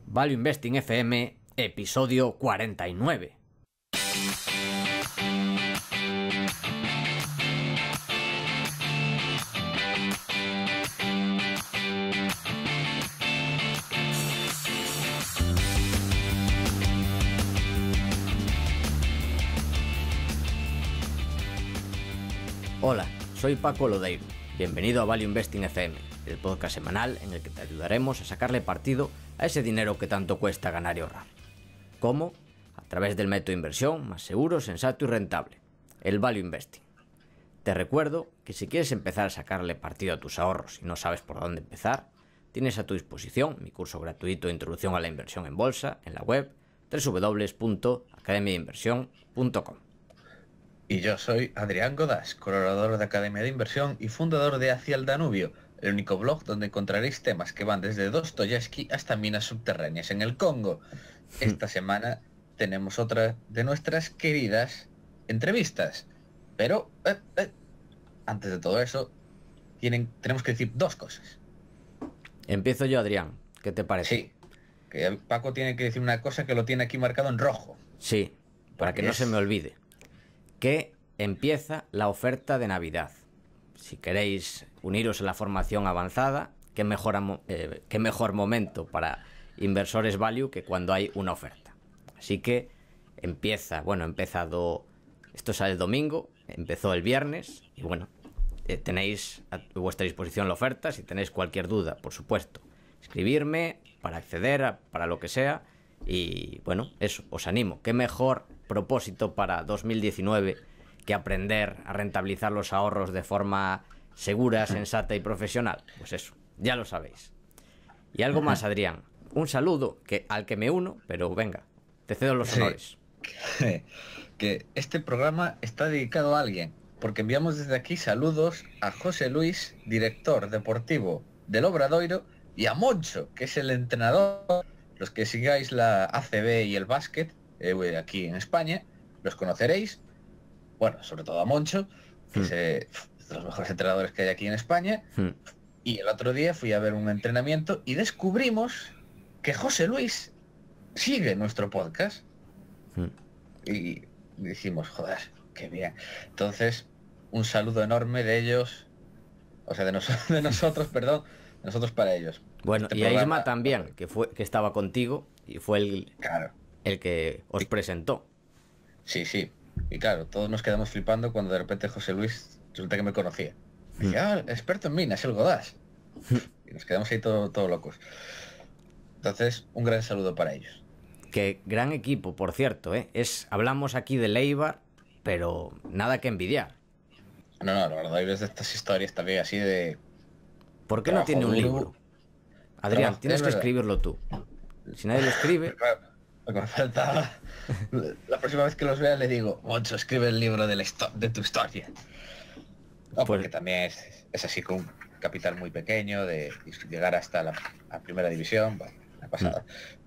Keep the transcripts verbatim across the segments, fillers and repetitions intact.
Value Investing F M, episodio cuarenta y nueve. Hola, soy Paco Lodeiro. Bienvenido a Value Investing F M, el podcast semanal en el que te ayudaremos a sacarle partido a ese dinero que tanto cuesta ganar y ahorrar. ¿Cómo? A través del método de inversión más seguro, sensato y rentable, el Value Investing. Te recuerdo que si quieres empezar a sacarle partido a tus ahorros y no sabes por dónde empezar, tienes a tu disposición mi curso gratuito de Introducción a la Inversión en Bolsa en la web doble u doble u doble u punto academia de inversión punto com. Y yo soy Adrián Godás, colaborador de Academia de Inversión y fundador de Hacia el Danubio, el único blog donde encontraréis temas que van desde Dostoyevsky hasta minas subterráneas en el Congo. Esta semana tenemos otra de nuestras queridas entrevistas. Pero, eh, eh, antes de todo eso, tienen, tenemos que decir dos cosas. Empiezo yo, Adrián. ¿Qué te parece? Sí, que Paco tiene que decir una cosa que lo tiene aquí marcado en rojo. Sí, para que no se me olvide. Que empieza la oferta de Navidad. Si queréis uniros a la formación avanzada, qué mejor, eh, qué mejor momento para inversores value que cuando hay una oferta. Así que empieza, bueno, ha empezado, esto sale el domingo, empezó el viernes y bueno, eh, tenéis a vuestra disposición la oferta. Si tenéis cualquier duda, por supuesto, escribirme para acceder a, para lo que sea. Y bueno, eso, os animo. Qué mejor propósito para dos mil diecinueve que aprender a rentabilizar los ahorros de forma segura, sensata y profesional. Pues eso, ya lo sabéis. Y algo más, Adrián. Un saludo que, al que me uno, pero venga, te cedo los honores. Sí, que este programa está dedicado a alguien, porque enviamos desde aquí saludos a José Luis, director deportivo del Obradoiro, y a Moncho, que es el entrenador. Los que sigáis la A C B y el básquet eh, aquí en España, los conoceréis. Bueno, sobre todo a Moncho, que mm. es eh, de los mejores entrenadores que hay aquí en España. Mm. Y el otro día fui a ver un entrenamiento y descubrimos que José Luis sigue nuestro podcast. Mm. Y dijimos, joder, qué bien. Entonces, un saludo enorme de ellos, o sea, de, nos de nosotros, perdón, de nosotros para ellos. Bueno, este y programa, a Isma también, que fue que estaba contigo y fue el, claro. el que os presentó. Sí, sí. Y claro, todos nos quedamos flipando cuando de repente José Luis resulta que me conocía. Y dije, ah, experto en minas, el Godás. Y nos quedamos ahí todo, todo locos. Entonces, un gran saludo para ellos. Qué gran equipo, por cierto, ¿eh? Es, hablamos aquí de Leibar, pero nada que envidiar. No, no, la verdad, hay de estas historias también así de... ¿Por qué no tiene un libro? Adrián, trabajo, tienes que escribirlo tú. Si nadie lo escribe... Lo que me faltaba... La próxima vez que los vea le digo, Moncho, escribe el libro de, la de tu historia. No, porque pues... también es, es así con un capital muy pequeño, de llegar hasta la, la primera división. Bueno, una pasada.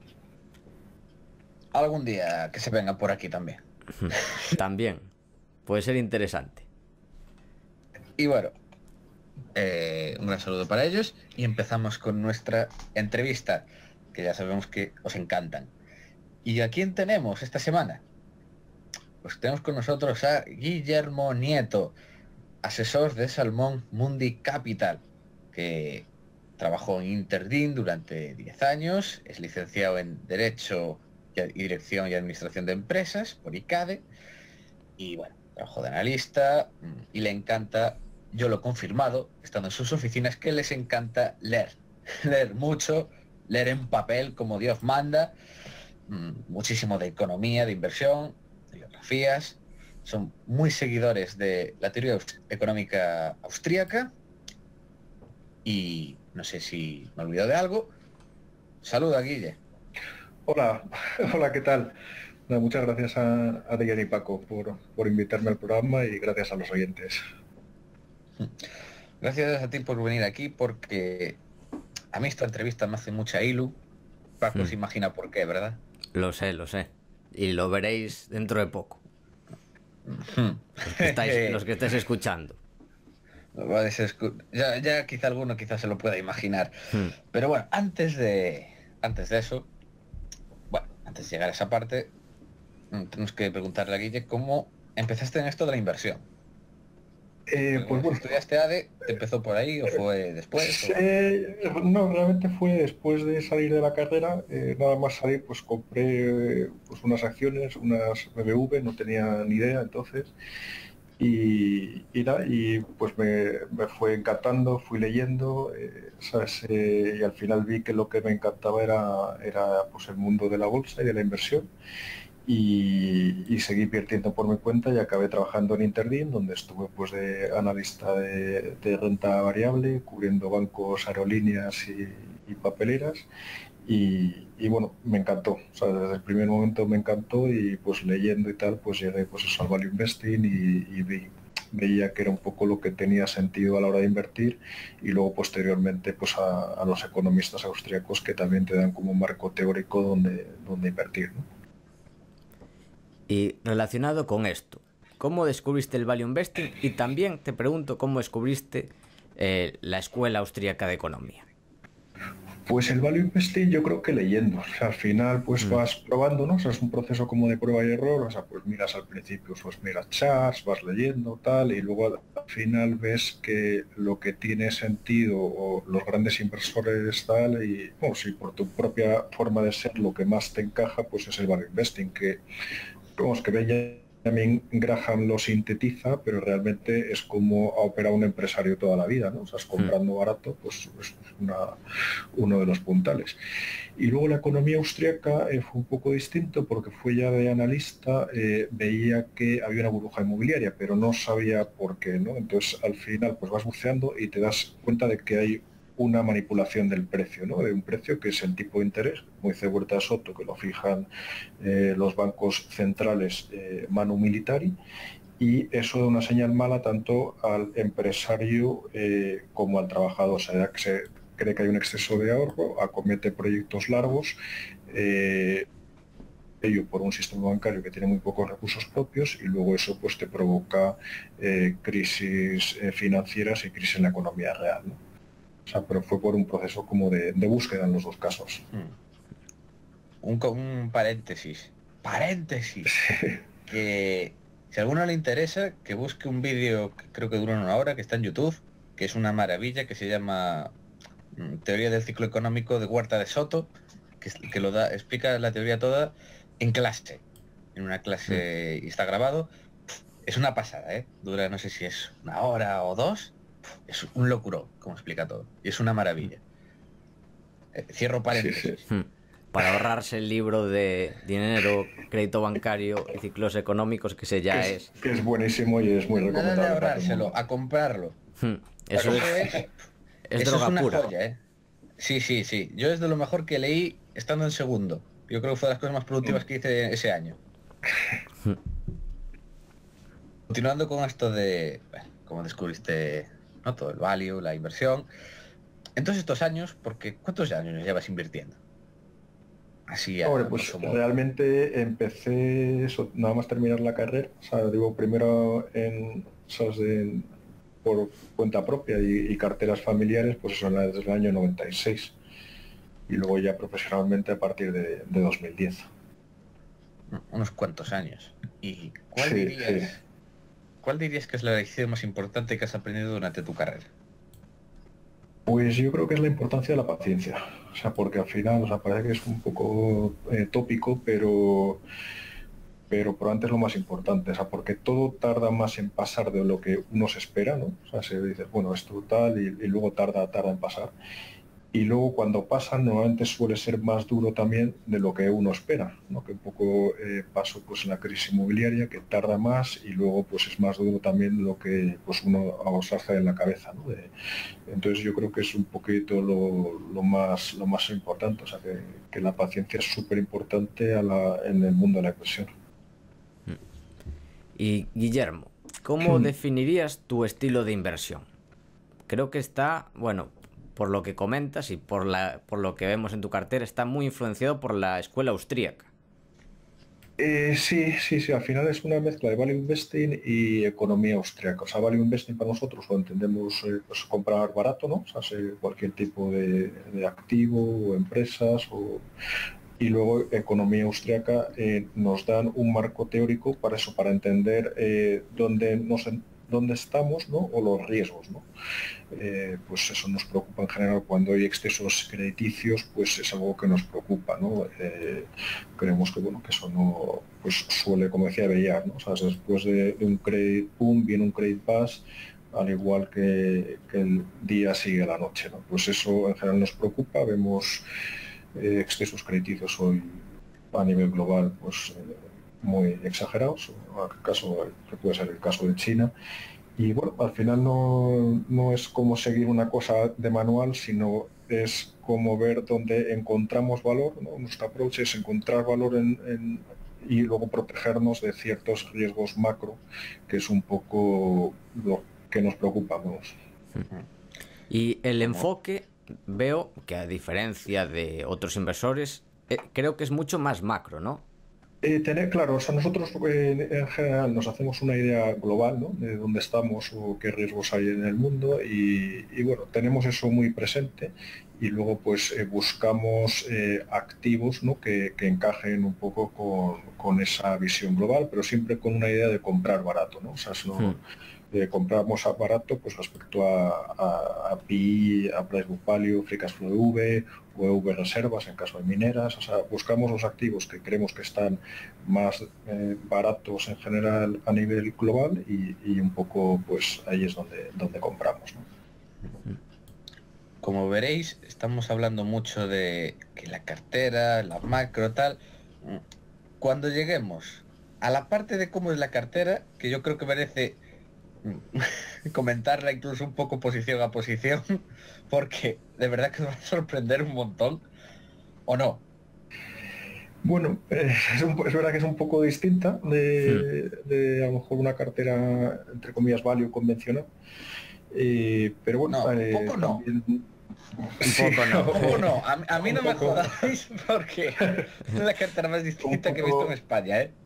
Mm. Algún día que se vengan por aquí también. También. Puede ser interesante. Y bueno... Eh, un gran saludo para ellos y empezamos con nuestra entrevista, que ya sabemos que os encantan. ¿Y a quién tenemos esta semana? Pues tenemos con nosotros a Guillermo Nieto, asesor de Salmón Mundi Capital, que trabajó en Interdin durante diez años, es licenciado en Derecho y Dirección y Administración de Empresas por ICADE, y bueno, trabajó de analista y le encanta... Yo lo he confirmado, estando en sus oficinas, que les encanta leer. Leer mucho, leer en papel como Dios manda, muchísimo de economía, de inversión, de biografías. Son muy seguidores de la teoría económica austríaca. Y no sé si me he olvidado de algo. Saluda, Guille. Hola, hola, ¿qué tal? No, muchas gracias a, a Adrián y Paco por, por invitarme al programa y gracias a los oyentes. Gracias a ti por venir aquí, porque a mí esta entrevista me hace mucha ilu. Paco hmm. se imagina por qué, ¿verdad? Lo sé, lo sé. Y lo veréis dentro de poco. Hmm. Los, que estáis, los que estáis escuchando. Ya, ya quizá alguno quizás se lo pueda imaginar. Hmm. Pero bueno, antes de, antes de eso, antes de llegar a esa parte, tenemos que preguntarle a Guille cómo empezaste en esto de la inversión. Eh, pues bueno, ¿Estudiaste A D E? ¿Te empezó por ahí o fue después? O... Eh, no, realmente fue después de salir de la carrera, eh, nada más salir, pues compré eh, pues unas acciones, unas B B V, no tenía ni idea entonces, y, y, nada, y pues me, me fue encantando, fui leyendo, eh, ¿sabes? Eh, y al final vi que lo que me encantaba era, era pues el mundo de la bolsa y de la inversión. Y, y seguí invirtiendo por mi cuenta y acabé trabajando en Interdin, donde estuve pues de analista de, de renta variable, cubriendo bancos, aerolíneas y, y papeleras. Y, y, bueno, me encantó, o sea, desde el primer momento me encantó y pues leyendo y tal, pues llegué pues eso, al value investing y, y vi, veía que era un poco lo que tenía sentido a la hora de invertir y luego posteriormente pues a, a los economistas austríacos que también te dan como un marco teórico donde, donde invertir, ¿no? Y relacionado con esto, ¿cómo descubriste el value investing? Y también te pregunto cómo descubriste eh, la Escuela Austríaca de Economía. Pues el value investing yo creo que leyendo, o sea, al final pues mm. vas probando, ¿no? O sea, es un proceso como de prueba y error, o sea, pues miras al principio, pues miras charts, vas leyendo, tal, y luego al final ves que lo que tiene sentido o los grandes inversores tal, y bueno, si por tu propia forma de ser lo que más te encaja, pues es el value investing, que vamos, que Benjamin Graham lo sintetiza, pero realmente es como ha operado un empresario toda la vida, ¿no? O sea, es comprando barato, pues es una, uno de los puntales. Y luego la economía austríaca eh, fue un poco distinto porque fue ya de analista, eh, veía que había una burbuja inmobiliaria, pero no sabía por qué, ¿no? Entonces, al final, pues vas buceando y te das cuenta de que hay una manipulación del precio, ¿no? De un precio que es el tipo de interés, como dice Huerta Soto, que lo fijan eh, los bancos centrales eh, manu militari, y eso da una señal mala tanto al empresario eh, como al trabajador, o sea, que se cree que hay un exceso de ahorro, acomete proyectos largos, eh, ello por un sistema bancario que tiene muy pocos recursos propios y luego eso pues te provoca eh, crisis eh, financieras y crisis en la economía real, ¿no? O sea, pero fue por un proceso como de, de búsqueda en los dos casos. Un, un paréntesis. Paréntesis. Que si a alguno le interesa, que busque un vídeo que creo que dura una hora, que está en YouTube, que es una maravilla, que se llama Teoría del Ciclo Económico de Huerta de Soto, que, que lo da, explica la teoría toda en clase. En una clase, y está grabado. Es una pasada, ¿eh? Dura no sé si es una hora o dos. Es un locuro, como explica todo. Y es una maravilla. Eh, cierro paréntesis. Sí, sí. Para ahorrarse el libro de dinero, crédito bancario y ciclos económicos, que ese ya que es, es... Que es buenísimo y es muy recomendable. Nada de ahorrárselo, a comprarlo. Eso es, es, es eso droga es una pura. joya, ¿eh? Sí, sí, sí. Yo es de lo mejor que leí estando en segundo. Yo creo que fue de las cosas más productivas que hice ese año. Continuando con esto de, bueno, cómo descubriste, ¿no?, todo el value, la inversión. En todos estos años, porque ¿cuántos años llevas invirtiendo? Así a Hombre, pues realmente empecé eso, nada más terminar la carrera, o sea, digo, primero en, ¿sabes? De, por cuenta propia y, y carteras familiares, pues eso desde el año noventa y seis y luego ya profesionalmente a partir de, de dos mil diez. Unos cuantos años. ¿Y cuál, sí, dirías, sí. cuál dirías que es la lección más importante que has aprendido durante tu carrera? Pues yo creo que es la importancia de la paciencia, o sea, porque al final, o sea, parece que es un poco eh, tópico, pero pero probablemente es lo más importante, o sea, porque todo tarda más en pasar de lo que uno se espera, ¿no? O sea, se dice, bueno, esto tal, y, y luego tarda, tarda en pasar. Y luego cuando pasa, normalmente suele ser más duro también de lo que uno espera, ¿no? Que un poco eh, pasó pues en la crisis inmobiliaria, que tarda más y luego pues es más duro también lo que pues uno os hace en la cabeza, ¿no? De, entonces yo creo que es un poquito lo, lo, más, lo más importante, o sea, que, que la paciencia es súper importante en el mundo de la inversión. Y Guillermo, ¿cómo hmm. definirías tu estilo de inversión? Creo que está, bueno, por lo que comentas y por, la, por lo que vemos en tu cartera, está muy influenciado por la escuela austríaca. Eh, sí, sí, sí, al final es una mezcla de value investing y economía austríaca. O sea, value investing para nosotros lo entendemos eh, pues comprar barato, ¿no? O sea, cualquier tipo de, de activo o empresas o y luego economía austriaca eh, nos dan un marco teórico para eso, para entender eh, dónde, nos, dónde estamos, ¿no? O los riesgos, ¿no? Eh, pues eso nos preocupa en general cuando hay excesos crediticios, pues es algo que nos preocupa, ¿no? Eh, creemos que bueno que eso no pues suele, como decía Bellar, ¿no? O sea, después de, de un credit boom viene un credit bust, al igual que, que el día sigue la noche, ¿no? Pues eso en general nos preocupa. Vemos eh, excesos crediticios hoy a nivel global pues eh, muy exagerados, el caso que puede ser el caso de China. Y bueno, al final no, no es como seguir una cosa de manual, sino es como ver dónde encontramos valor, ¿no? Nuestro approach es encontrar valor en, en, y luego protegernos de ciertos riesgos macro, que es un poco lo que nos preocupa. Vamos. Y el enfoque, veo que a diferencia de otros inversores, eh, creo que es mucho más macro, ¿no? Eh, tener claro, o sea, nosotros eh, en general nos hacemos una idea global, ¿no? De dónde estamos o qué riesgos hay en el mundo y, y bueno, tenemos eso muy presente y luego pues eh, buscamos eh, activos, ¿no? que, que encajen un poco con, con esa visión global, pero siempre con una idea de comprar barato, ¿no? O sea, no, hmm. eh, compramos a barato pues respecto a, a, a P I, a Price Book Value, Free Cash Flow E V o E V reservas en caso de mineras. O sea, buscamos los activos que creemos que están más eh, baratos en general a nivel global y, y un poco pues ahí es donde, donde compramos, ¿no? Como veréis, estamos hablando mucho de que la cartera, la macro, tal. Cuando lleguemos a la parte de cómo es la cartera, que yo creo que merece comentarla incluso un poco posición a posición, porque de verdad que nos va a sorprender un montón, ¿o no? Bueno, eh, es, un, es verdad que es un poco distinta de, sí. de a lo mejor una cartera, entre comillas, value convencional. Eh, pero bueno, no, eh, un poco no. También... Un sí, poco no. Un poco no. A, a mí no me jodáis porque es la cartera más distinta poco... que he visto en España, ¿eh?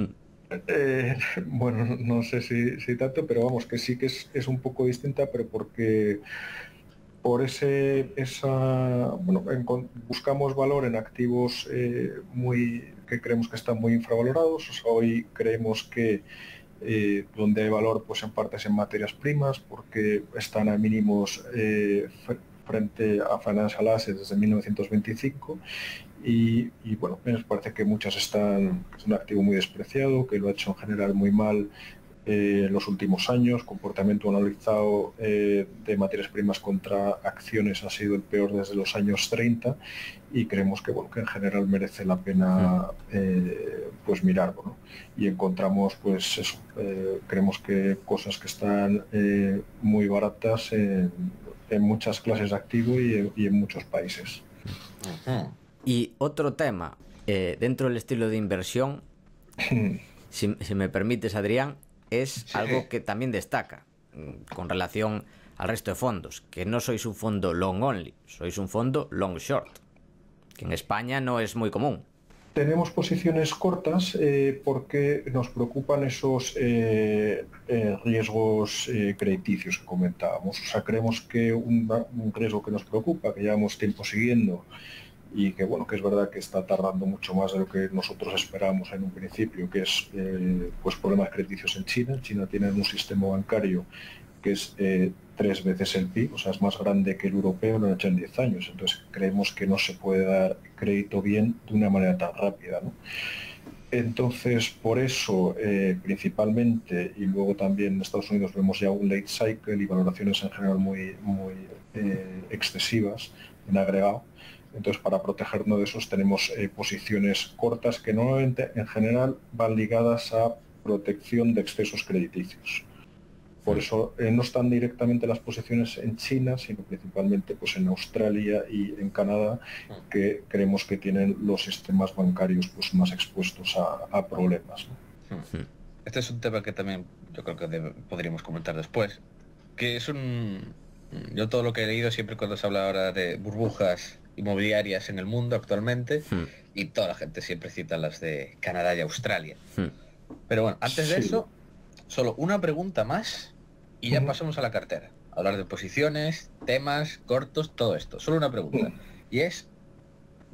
Eh, bueno, no sé si, si tanto, pero vamos, que sí que es, es un poco distinta, pero porque por ese esa bueno en, buscamos valor en activos eh, muy que creemos que están muy infravalorados. O sea, hoy creemos que eh, donde hay valor pues en parte es en materias primas, porque están a mínimos eh, frente a financial assets desde mil novecientos veinticinco. Y, y bueno, nos parece que muchas están, es un activo muy despreciado, que lo ha hecho en general muy mal eh, en los últimos años. Comportamiento analizado eh, de materias primas contra acciones ha sido el peor desde los años treinta y creemos que, bueno, que en general merece la pena eh, pues mirarlo, ¿no? Y encontramos pues eso, eh, creemos que cosas que están eh, muy baratas en, en muchas clases de activo y, y en muchos países. Uh-huh. Y otro tema, eh, dentro del estilo de inversión, si, si me permites, Adrián, es sí. algo que también destaca con relación al resto de fondos, que no sois un fondo long only, sois un fondo long short, que en España no es muy común. Tenemos posiciones cortas eh, porque nos preocupan esos eh, eh, riesgos eh, crediticios que comentábamos. O sea, creemos que un, un riesgo que nos preocupa, que llevamos tiempo siguiendo, y que bueno, que es verdad que está tardando mucho más de lo que nosotros esperábamos en un principio, que es eh, pues problemas crediticios en China. China tiene un sistema bancario que es eh, tres veces el P I B, o sea, es más grande que el europeo, lo han hecho en diez años, entonces creemos que no se puede dar crédito bien de una manera tan rápida, ¿no? Entonces, por eso, eh, principalmente, y luego también en Estados Unidos vemos ya un late cycle y valoraciones en general muy, muy eh, excesivas en agregado. Entonces, para protegernos de esos tenemos eh, posiciones cortas que normalmente en general van ligadas a protección de excesos crediticios. Por eso eh, no están directamente las posiciones en China, sino principalmente pues, en Australia y en Canadá, que creemos que tienen los sistemas bancarios pues, más expuestos a, a problemas, ¿no? Este es un tema que también yo creo que debe, podríamos comentar después, que es un... Yo todo lo que he leído siempre cuando se habla ahora de burbujas inmobiliarias en el mundo actualmente, hmm. y toda la gente siempre cita las de Canadá y Australia. Hmm. Pero bueno, antes de sí. eso, solo una pregunta más y ya uh-huh. pasamos a la cartera. Hablar de posiciones, temas, cortos, todo esto. Solo una pregunta. Uh-huh. Y es,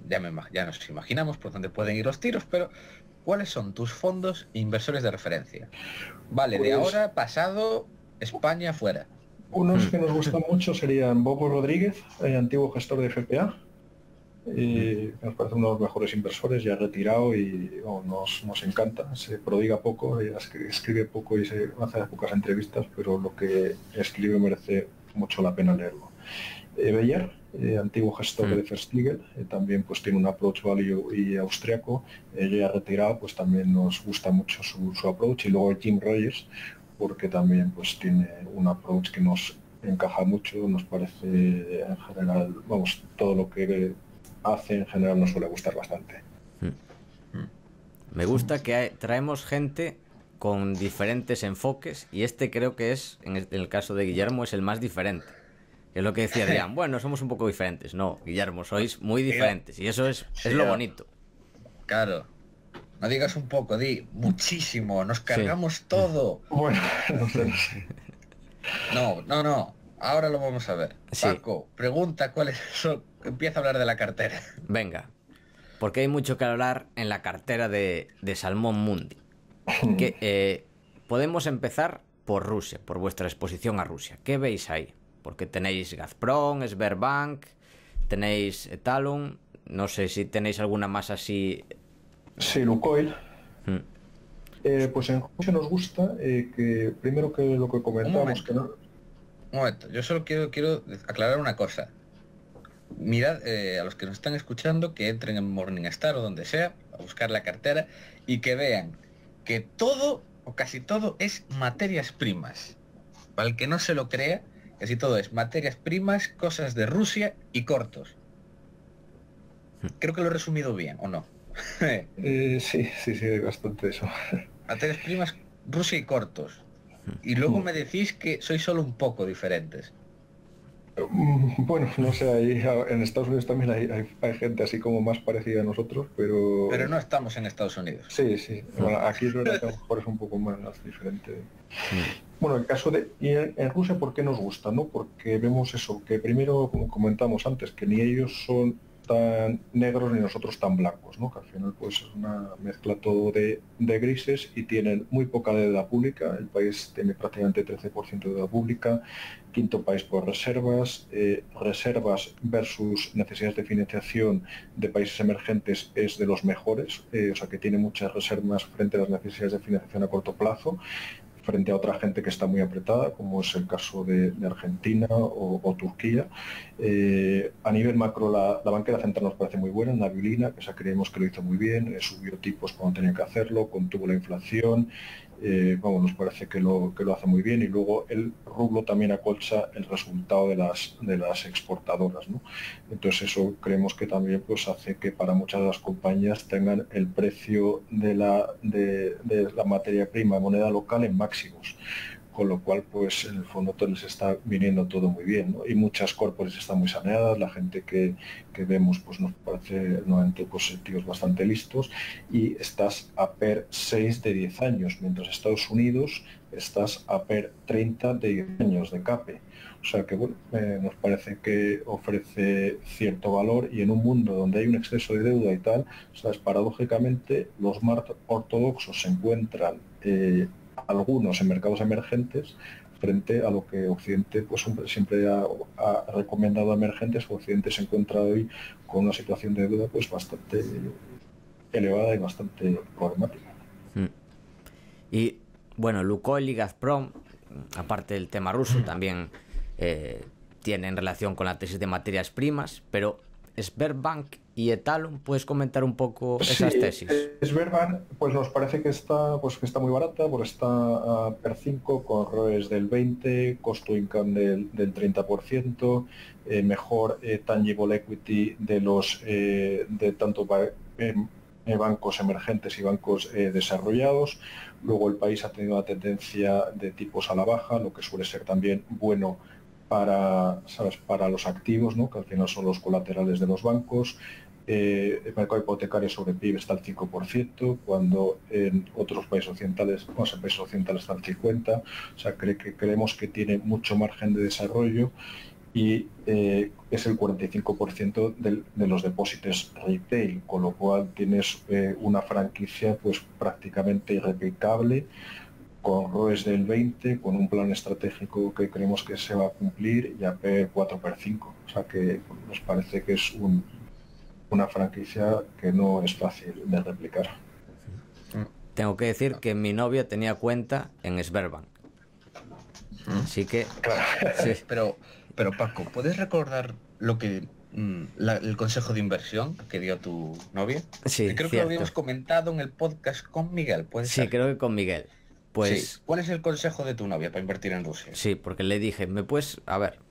ya, me, ya nos imaginamos por dónde pueden ir los tiros, pero ¿cuáles son tus fondos e inversores de referencia? Vale, pues, de ahora, pasado, España, fuera. Unos que nos gustan mucho serían Bobo Rodríguez, el antiguo gestor de F P A, y nos parece uno de los mejores inversores, ya retirado, y oh, nos, nos encanta. Se prodiga poco, escribe poco y se hace pocas entrevistas, pero lo que escribe merece mucho la pena leerlo. Eh, Beyer, eh, antiguo gestor mm. de First Legal, eh, también pues tiene un approach value y austriaco, eh, ya retirado, pues también nos gusta mucho su, su approach. Y luego Jim Rogers, porque también pues tiene un approach que nos encaja mucho, nos parece en general, vamos, todo lo que hace en general nos suele gustar bastante. Me gusta que hay, traemos gente con diferentes enfoques, y este creo que es, en el, en el caso de Guillermo, es el más diferente. Es lo que decía Adrián, bueno, somos un poco diferentes. No, Guillermo, sois muy diferentes, y eso es, es lo bonito. Claro. No digas un poco, di muchísimo, nos cargamos sí. todo. Bueno, no sé. No, no, no. Ahora lo vamos a ver. Sí. Paco, pregunta cuál es eso. Empieza a hablar de la cartera. Venga, porque hay mucho que hablar en la cartera de, de Salmón Mundi. Que, eh, podemos empezar por Rusia, por vuestra exposición a Rusia. ¿Qué veis ahí? Porque tenéis Gazprom, Sberbank, tenéis Talon, no sé si tenéis alguna más así. Sí, Lukoil. Hmm. Eh, pues en Rusia nos gusta eh, que, primero que lo que comentamos, que no... Un momento, yo solo quiero, quiero aclarar una cosa. Mirad eh, a los que nos están escuchando, que entren en Morningstar o donde sea, a buscar la cartera, y que vean que todo, o casi todo, es materias primas. Para el que no se lo crea, casi todo es materias primas, cosas de Rusia y cortos. Creo que lo he resumido bien, ¿o no? eh, sí, sí, sí, bastante eso. Materias primas, Rusia y cortos. Y luego me decís que sois solo un poco diferentes. Bueno, no sé, ahí en Estados Unidos también hay, hay, hay gente así como más parecida a nosotros, pero... Pero no estamos en Estados Unidos. Sí, sí. Bueno, aquí es verdad que a lo mejor es un poco más diferente. Bueno, el caso de... Y en, en Rusia, ¿por qué nos gusta? ¿No? Porque vemos eso, que primero, como comentamos antes, que ni ellos son tan negros ni nosotros tan blancos, ¿no? Que al final pues es una mezcla todo de, de grises, y tienen muy poca deuda pública. El país tiene prácticamente trece por ciento de deuda pública, quinto país por reservas, eh, reservas versus necesidades de financiación de países emergentes es de los mejores, eh, o sea que tiene muchas reservas frente a las necesidades de financiación a corto plazo, frente a otra gente que está muy apretada, como es el caso de, de Argentina o, o Turquía. Eh, a nivel macro, la, la banquera central nos parece muy buena, Naviolina, que esa creemos que lo hizo muy bien, eh, subió tipos cuando tenía que hacerlo, contuvo la inflación, eh, vamos, nos parece que lo, que lo hace muy bien, y luego el rublo también acolcha el resultado de las, de las exportadoras, ¿no? Entonces eso creemos que también pues, hace que para muchas de las compañías tengan el precio de la, de, de la materia prima de moneda local en máximos, con lo cual pues en el fondo todo les está viniendo todo muy bien, ¿no? Y muchas corporaciones están muy saneadas, la gente que, que vemos pues nos parece nuevamente pues tíos bastante listos, y estás a PER seis de diez años, mientras Estados Unidos estás a PER treinta de diez años de CAPE. O sea que bueno, eh, nos parece que ofrece cierto valor, y en un mundo donde hay un exceso de deuda y tal, sabes, paradójicamente los más ortodoxos se encuentran eh, algunos en mercados emergentes frente a lo que Occidente pues siempre ha, ha recomendado a emergentes. Occidente se encuentra hoy con una situación de deuda pues bastante elevada y bastante problemática. Y bueno, Lukoil y Gazprom, aparte del tema ruso, también eh, tienen relación con la tesis de materias primas, pero Sberbank y Talon, ¿puedes comentar un poco esas sí, tesis? Sberbank pues nos parece que está pues que está muy barata, pues está a PER cinco con R O E s del veinte, costo income del, del treinta por ciento, eh, mejor eh, tangible equity de los eh, de tanto eh, bancos emergentes y bancos eh, desarrollados. Luego el país ha tenido una tendencia de tipos a la baja, lo que suele ser también bueno para, ¿sabes?, para los activos, ¿no?, que al final son los colaterales de los bancos. Eh, el mercado hipotecario sobre P I B está al cinco por ciento, cuando en otros países occidentales, bueno, en países occidentales está al cincuenta por ciento. O sea, cre que creemos que tiene mucho margen de desarrollo. y eh, es el cuarenta y cinco por ciento del, de los depósitos retail, con lo cual tienes eh, una franquicia pues prácticamente irreplicable, con R O E S del veinte, con un plan estratégico que creemos que se va a cumplir y A P cuatro por cinco. O sea que nos parece que es un, una franquicia que no es fácil de replicar. Tengo que decir que mi novia tenía cuenta en Sberbank. Así que... Claro. Sí. Pero, pero Paco, ¿puedes recordar lo que mm, la- el consejo de inversión que dio tu novia? Sí, Que creo que cierto. lo habíamos comentado en el podcast con Miguel, ¿puede Sí, ser? creo que con Miguel. Pues Sí. ¿Cuál es el consejo de tu novia para invertir en Rusia? sí, porque le dije, me puedes, a ver,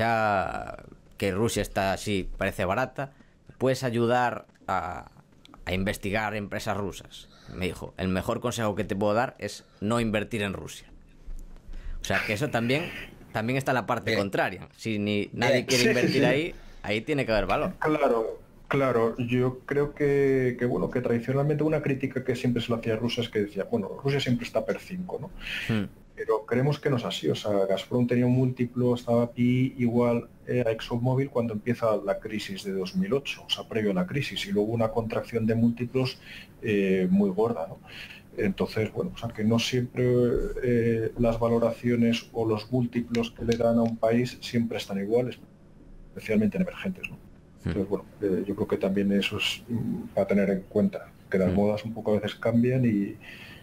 ya que Rusia está así, parece barata, ¿me puedes ayudar a, a investigar empresas rusas? Me dijo, el mejor consejo que te puedo dar es no invertir en Rusia. O sea, que eso también, también está en la parte Bien. contraria. Si ni nadie Bien. quiere Sí, sí, invertir sí. ahí, ahí tiene que haber valor. Claro, claro. Yo creo que, que, bueno, que tradicionalmente una crítica que siempre se lo hacía a Rusia es que decía, bueno, Rusia siempre está per cinco, ¿no? Hmm. Pero creemos que no es así. O sea, Gazprom tenía un múltiplo, estaba aquí igual a ExxonMobil cuando empieza la crisis de dos mil ocho, o sea, previo a la crisis, y luego una contracción de múltiplos eh, muy gorda, ¿no? Entonces, bueno, o sea, que no siempre eh, las valoraciones o los múltiplos que le dan a un país siempre están iguales, especialmente en emergentes, ¿no? Entonces, bueno, eh, yo creo que también eso es mm, para tener en cuenta, que las Mm. modas un poco a veces cambian y,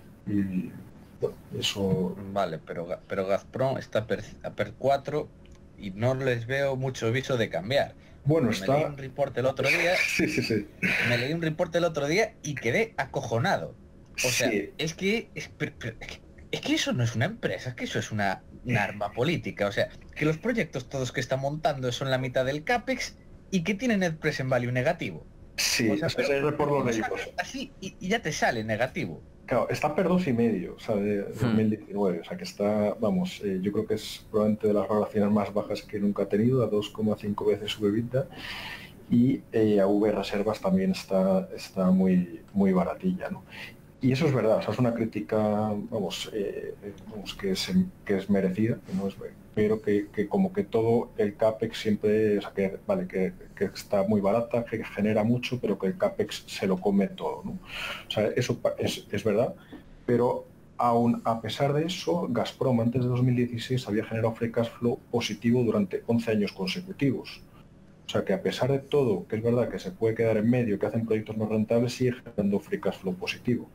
y, bueno, eso... Vale, pero, Ga- pero Gazprom está per, a per cuatro y no les veo mucho viso de cambiar. Bueno, Me está... leí un reporte el otro día, Sí, sí, sí. me leí un reporte el otro día y quedé acojonado. O sea, Sí. es que es, pero- pero- es que es que eso no es una empresa, es que eso es una, una arma política. O sea, que los proyectos todos que está montando son la mitad del CAPEX y que tienen net present value negativo. Sí, O sea, o sea, pero- ese report lo pero leí, saca pues. así y, y ya te sale negativo. Claro, está per dos y medio, o sea, de dos mil diecinueve, o sea que está, vamos, eh, yo creo que es probablemente de las valoraciones más bajas que nunca ha tenido, a dos coma cinco veces su EBITDA, y eh, A V Reservas también está, está muy, muy baratilla, ¿no? Y eso es verdad, o sea, es una crítica, vamos, eh, vamos que, es, que es merecida, que no es, pero que, que como que todo el CAPEX siempre, o sea, que, vale, que, que está muy barata, que genera mucho, pero que el CAPEX se lo come todo, ¿no? O sea, eso es, es verdad, pero aún a pesar de eso, Gazprom antes de dos mil dieciséis había generado free cash flow positivo durante once años consecutivos. O sea que a pesar de todo, que es verdad que se puede quedar en medio, que hacen proyectos no rentables, sigue generando free cash flow positivo.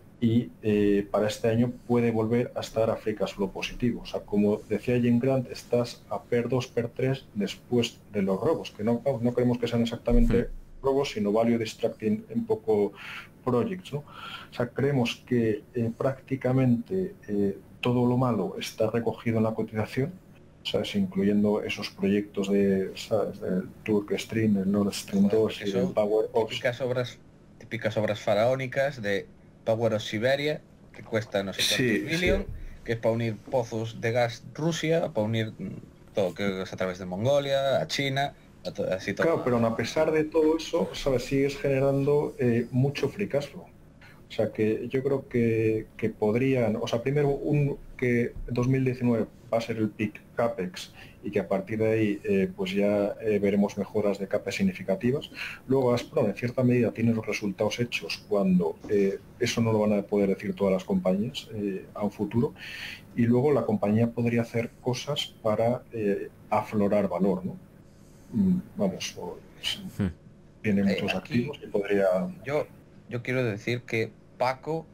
Y eh, para este año puede volver a estar a free cash flow positivo. O sea, como decía Jim Grant, estás a per dos, per tres después de los robos, que no, no queremos que sean exactamente robos, sino value distracting un poco projects, ¿no? O sea, creemos que eh, prácticamente eh, todo lo malo está recogido en la cotización, ¿sabes? Incluyendo esos proyectos de, ¿sabes? Del Turk Stream, el Nord Stream Joder, dos porque y el son Power Ops. típicas obras, típicas obras faraónicas de Power of Siberia, que cuesta no sé cuántos Sí, billion, sí. que es para unir pozos de gas Rusia, para unir mm, todo, que es a través de Mongolia, a China, a to- así todo. Claro, pero a pesar de todo eso, ¿sabes? Sigues generando eh, mucho free cash flow. O sea que yo creo que, que podrían, o sea, primero un, que dos mil diecinueve va a ser el peak CAPEX y que a partir de ahí eh, pues ya eh, veremos mejoras de CAPEX significativas. Luego Gazprom en cierta medida tiene los resultados hechos cuando eh, eso no lo van a poder decir todas las compañías eh, a un futuro. Y luego la compañía podría hacer cosas para eh, aflorar valor, ¿no? Mm, Vamos, o, tiene Eh, muchos aquí activos y podría... yo, yo quiero decir que Paco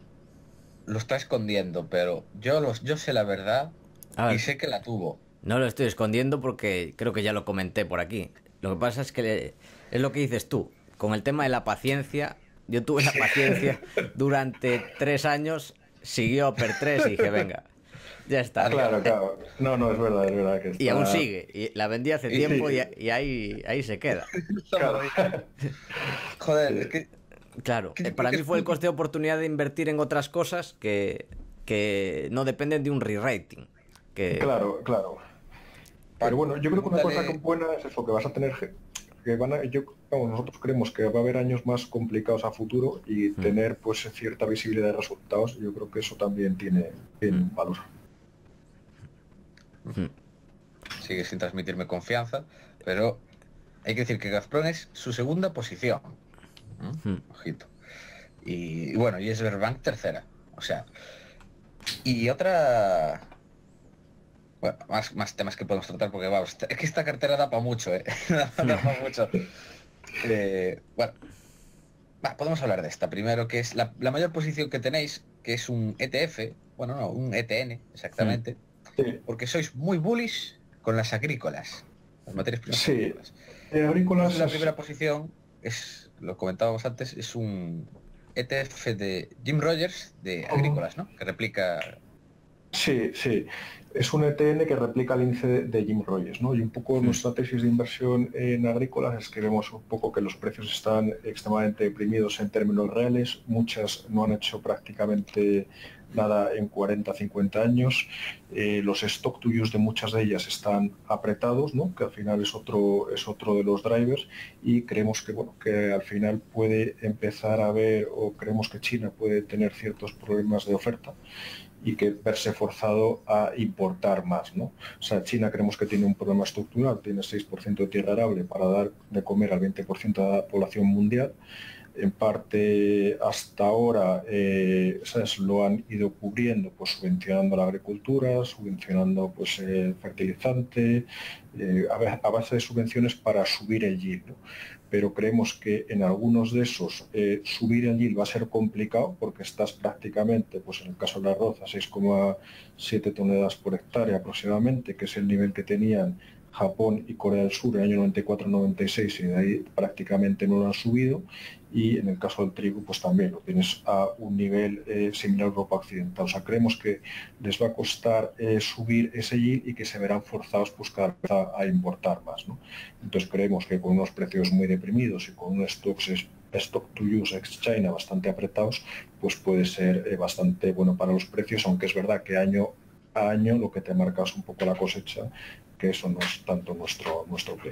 lo está escondiendo, pero yo, los, yo sé la verdad A y ver, sé que la tuvo. no lo estoy escondiendo porque creo que ya lo comenté por aquí. Lo que pasa es que le- es lo que dices tú. Con el tema de la paciencia, yo tuve la paciencia durante tres años, siguió per tres y dije, venga, ya está. Claro, claro. No, no, es verdad, es verdad que está... Y aún sigue. Y la vendí hace Y tiempo y, sí. y ahí, ahí se queda. Claro. Joder, Sí. es que Claro, Que yo eh, para creo mí que fue es el coste de oportunidad de invertir en otras cosas que, que no dependen de un re-rating. Que, Claro, claro. Pero Paco, bueno, yo creo que una cosa pregúntale- que buena es eso, que vas a tener... ge- que van a, yo, vamos, nosotros creemos que va a haber años más complicados a futuro y tener pues cierta visibilidad de resultados, yo creo que eso también tiene, tiene valor. sigue sin transmitirme confianza, pero hay que decir que Gazprom es su segunda posición. ¿Mm? Hmm. Ojito. Y, y bueno, y Sberbank tercera. O sea, y otra... Bueno, más, más temas que podemos tratar porque vamos, es que esta cartera da para mucho, ¿eh? da para mucho. Eh, bueno, va, podemos hablar de esta primero, que es la, la mayor posición que tenéis, que es un E T F, bueno, no, un E T N, exactamente, Sí, porque sois muy bullish con las agrícolas, las materias primas sí. agrícolas. Eh, Entonces agrícolas la es... primera posición es, lo comentábamos antes, es un E T F de Jim Rogers de agrícolas, ¿no? Que replica... Sí, sí. Es un E T N que replica el índice de, de Jim Rogers, ¿no? Y un poco Hmm. nuestra tesis de inversión en agrícolas es que vemos un poco que los precios están extremadamente deprimidos en términos reales. Muchas no han hecho prácticamente nada en cuarenta, cincuenta años. Eh, los stock to use de muchas de ellas están apretados, ¿no? Que al final es otro, es otro de los drivers, y creemos que, bueno, que al final puede empezar a ver, o creemos que China puede tener ciertos problemas de oferta y que verse forzado a importar más, ¿no? O sea, China creemos que tiene un problema estructural, tiene seis por ciento de tierra arable para dar de comer al veinte por ciento de la población mundial. En parte hasta ahora eh, ¿sabes? Lo han ido cubriendo pues subvencionando la agricultura, subvencionando pues el fertilizante, eh, a base de subvenciones para subir el yield, ¿no? Pero creemos que en algunos de esos eh, subir el yield va a ser complicado porque estás prácticamente, pues en el caso del arroz, a seis coma siete toneladas por hectárea aproximadamente, que es el nivel que tenían Japón y Corea del Sur en el año noventa y cuatro noventa y seis, y de ahí prácticamente no lo han subido. Y en el caso del trigo pues también lo tienes a un nivel eh, similar a Europa Occidental. O sea, creemos que les va a costar eh, subir ese yield y que se verán forzados pues cada vez a, a importar más, ¿no? Entonces creemos que con unos precios muy deprimidos y con unos stocks stock to use ex China bastante apretados, pues puede ser eh, bastante bueno para los precios, aunque es verdad que año a año lo que te marca es un poco la cosecha, que eso no es tanto nuestro, nuestro play.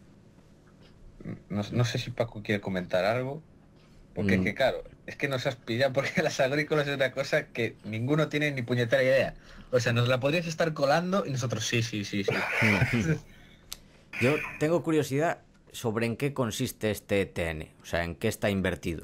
No, no sé si Paco quiere comentar algo, porque es Mm. que claro, es que nos has pillado porque las agrícolas es una cosa que ninguno tiene ni puñetera idea. O sea, nos la podrías estar colando y nosotros sí, sí, sí, sí. Yo tengo curiosidad sobre en qué consiste este E T N, o sea, en qué está invertido.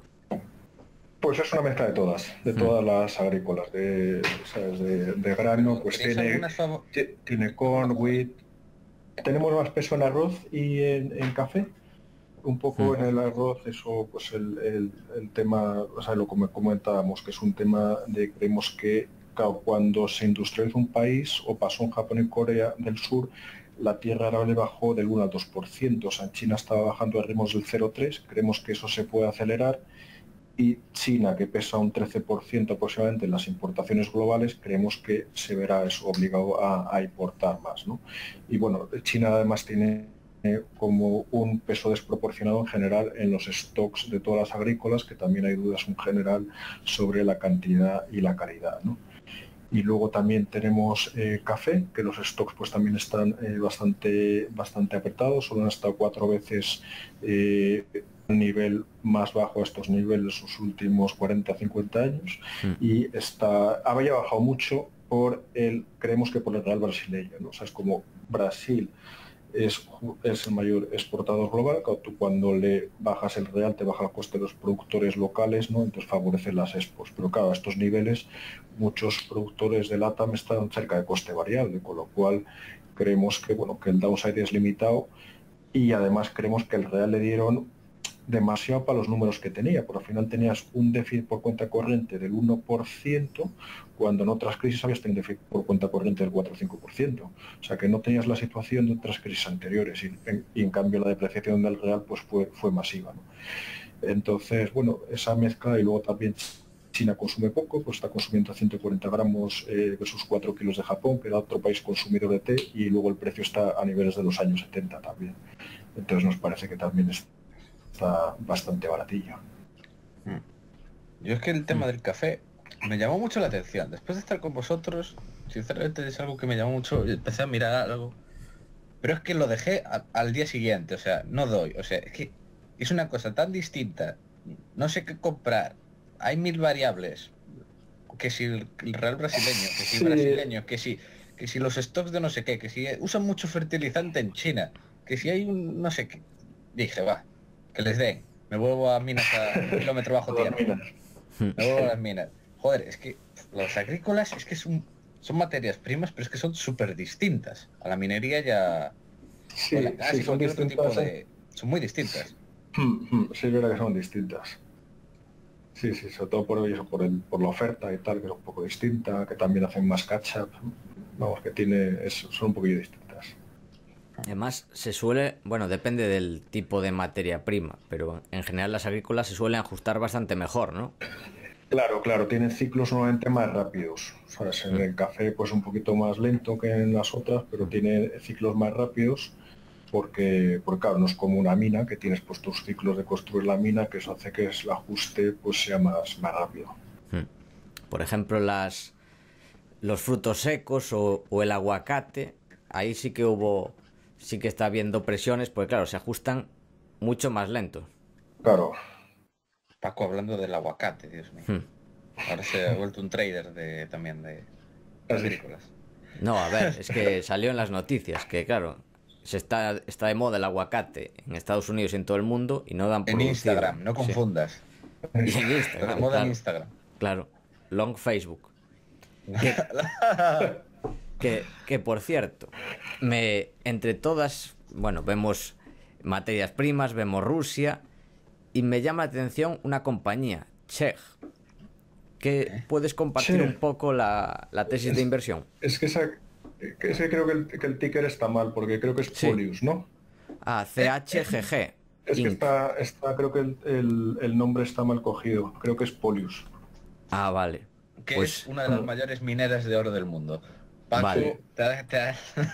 Pues es una mezcla de todas, de todas las agrícolas, de, ¿sabes? de, de grano, pues ¿Tenéis tiene, algunas favor- tiene corn, wheat. Tenemos más peso en arroz y en, en café. Un poco en el arroz, eso, pues el, el, el tema, o sea, lo que comentábamos, que es un tema de, creemos que claro, cuando se industrializa un país, o pasó en Japón y Corea del Sur, la tierra arable bajó del uno al dos por ciento, o sea, en China estaba bajando a ritmos del cero coma tres, creemos que eso se puede acelerar, y China, que pesa un trece por ciento aproximadamente en las importaciones globales, creemos que se verá eso obligado a, a importar más, ¿no? Y bueno, China además tiene como un peso desproporcionado en general en los stocks de todas las agrícolas, que también hay dudas en general sobre la cantidad y la calidad, ¿no? Y luego también tenemos eh, café, que los stocks pues también están eh, bastante, bastante apretados, solo han estado cuatro veces eh, un nivel más bajo a estos niveles sus últimos cuarenta a cincuenta años, Mm. y está, había bajado mucho por el, creemos que por el real brasileño, ¿no? O sea, es como Brasil es, es el mayor exportador global, tú cuando le bajas el real te baja el coste de los productores locales, ¿no? Entonces favorece las expos, pero claro, a estos niveles muchos productores de LATAM están cerca de coste variable, con lo cual creemos que, bueno, que el downside es limitado, y además creemos que el real le dieron demasiado para los números que tenía, porque al final tenías un déficit por cuenta corriente del uno por ciento, cuando en otras crisis habías tenido déficit por cuenta corriente del cuatro o cinco por ciento. O sea que no tenías la situación de otras crisis anteriores, y en, y en cambio la depreciación del real pues fue, fue masiva, ¿no? Entonces, bueno, esa mezcla, y luego también China consume poco, pues está consumiendo ciento cuarenta gramos eh, versus cuatro kilos de Japón, que era otro país consumidor de té, y luego el precio está a niveles de los años setenta también. Entonces nos parece que también es está bastante baratillo. Yo es que el tema del café me llamó mucho la atención. Después de estar con vosotros, sinceramente es algo que me llamó mucho. Empecé a mirar algo, pero es que lo dejé a, al día siguiente. O sea, no doy. O sea, es que es una cosa tan distinta. No sé qué comprar. Hay mil variables. Que si el real brasileño, que si Sí. brasileño, que si que si los stocks de no sé qué, que si usan mucho fertilizante en China, que si hay un no sé qué. Dije, va, que les den. Me vuelvo a minas a un kilómetro bajo tierra. Me vuelvo a las minas. Joder, es que los agrícolas es que son, son materias primas, pero es que son súper distintas. A la minería ya... Sí, o la gas sí, y son cualquier otro tipo distintas. de... Son muy distintas. Sí, es verdad que son distintas. Sí, sí, sobre todo por eso, por, el, por la oferta y tal, que es un poco distinta, que también hacen más catch-up. Vamos, que tiene, es, son un poquillo distintas. Además, se suele, bueno, depende del tipo de materia prima, pero en general las agrícolas se suelen ajustar bastante mejor, ¿no? Claro, claro, tienen ciclos normalmente más rápidos. ¿Sabes? En el café pues un poquito más lento que en las otras, pero tiene ciclos más rápidos porque, porque claro, no es como una mina que tienes pues tus ciclos de construir la mina, que eso hace que el ajuste pues sea más, más rápido. Por ejemplo, las los frutos secos o, o el aguacate, ahí sí que hubo, sí que está habiendo presiones, porque claro, se ajustan mucho más lentos. Claro. Paco hablando del aguacate, Dios mío. Ahora se ha vuelto un trader de, también de agrícolas. No, a ver, es que salió en las noticias que, claro, se está, está de moda el aguacate en Estados Unidos y en todo el mundo y no dan por En producido. Instagram, no confundas. Sí. Y en Está de Instagram, moda claro. en Instagram. Claro, long Facebook. Que, que, que, por cierto, me entre todas, bueno, vemos materias primas, vemos Rusia y me llama la atención una compañía, Chegg, que ¿Eh? puedes compartir Chegg. un poco la, la tesis Es, de inversión. Es que, esa, que ese creo que el, que el ticker está mal, porque creo que es Sí. Polius, ¿no? Ah, C H G G. Es que Inc. está, está, creo que el, el, el nombre está mal cogido. Creo que es Polius. Ah, vale. Que Pues es una de las mayores mineras de oro del mundo. Paco, Vale. te, te,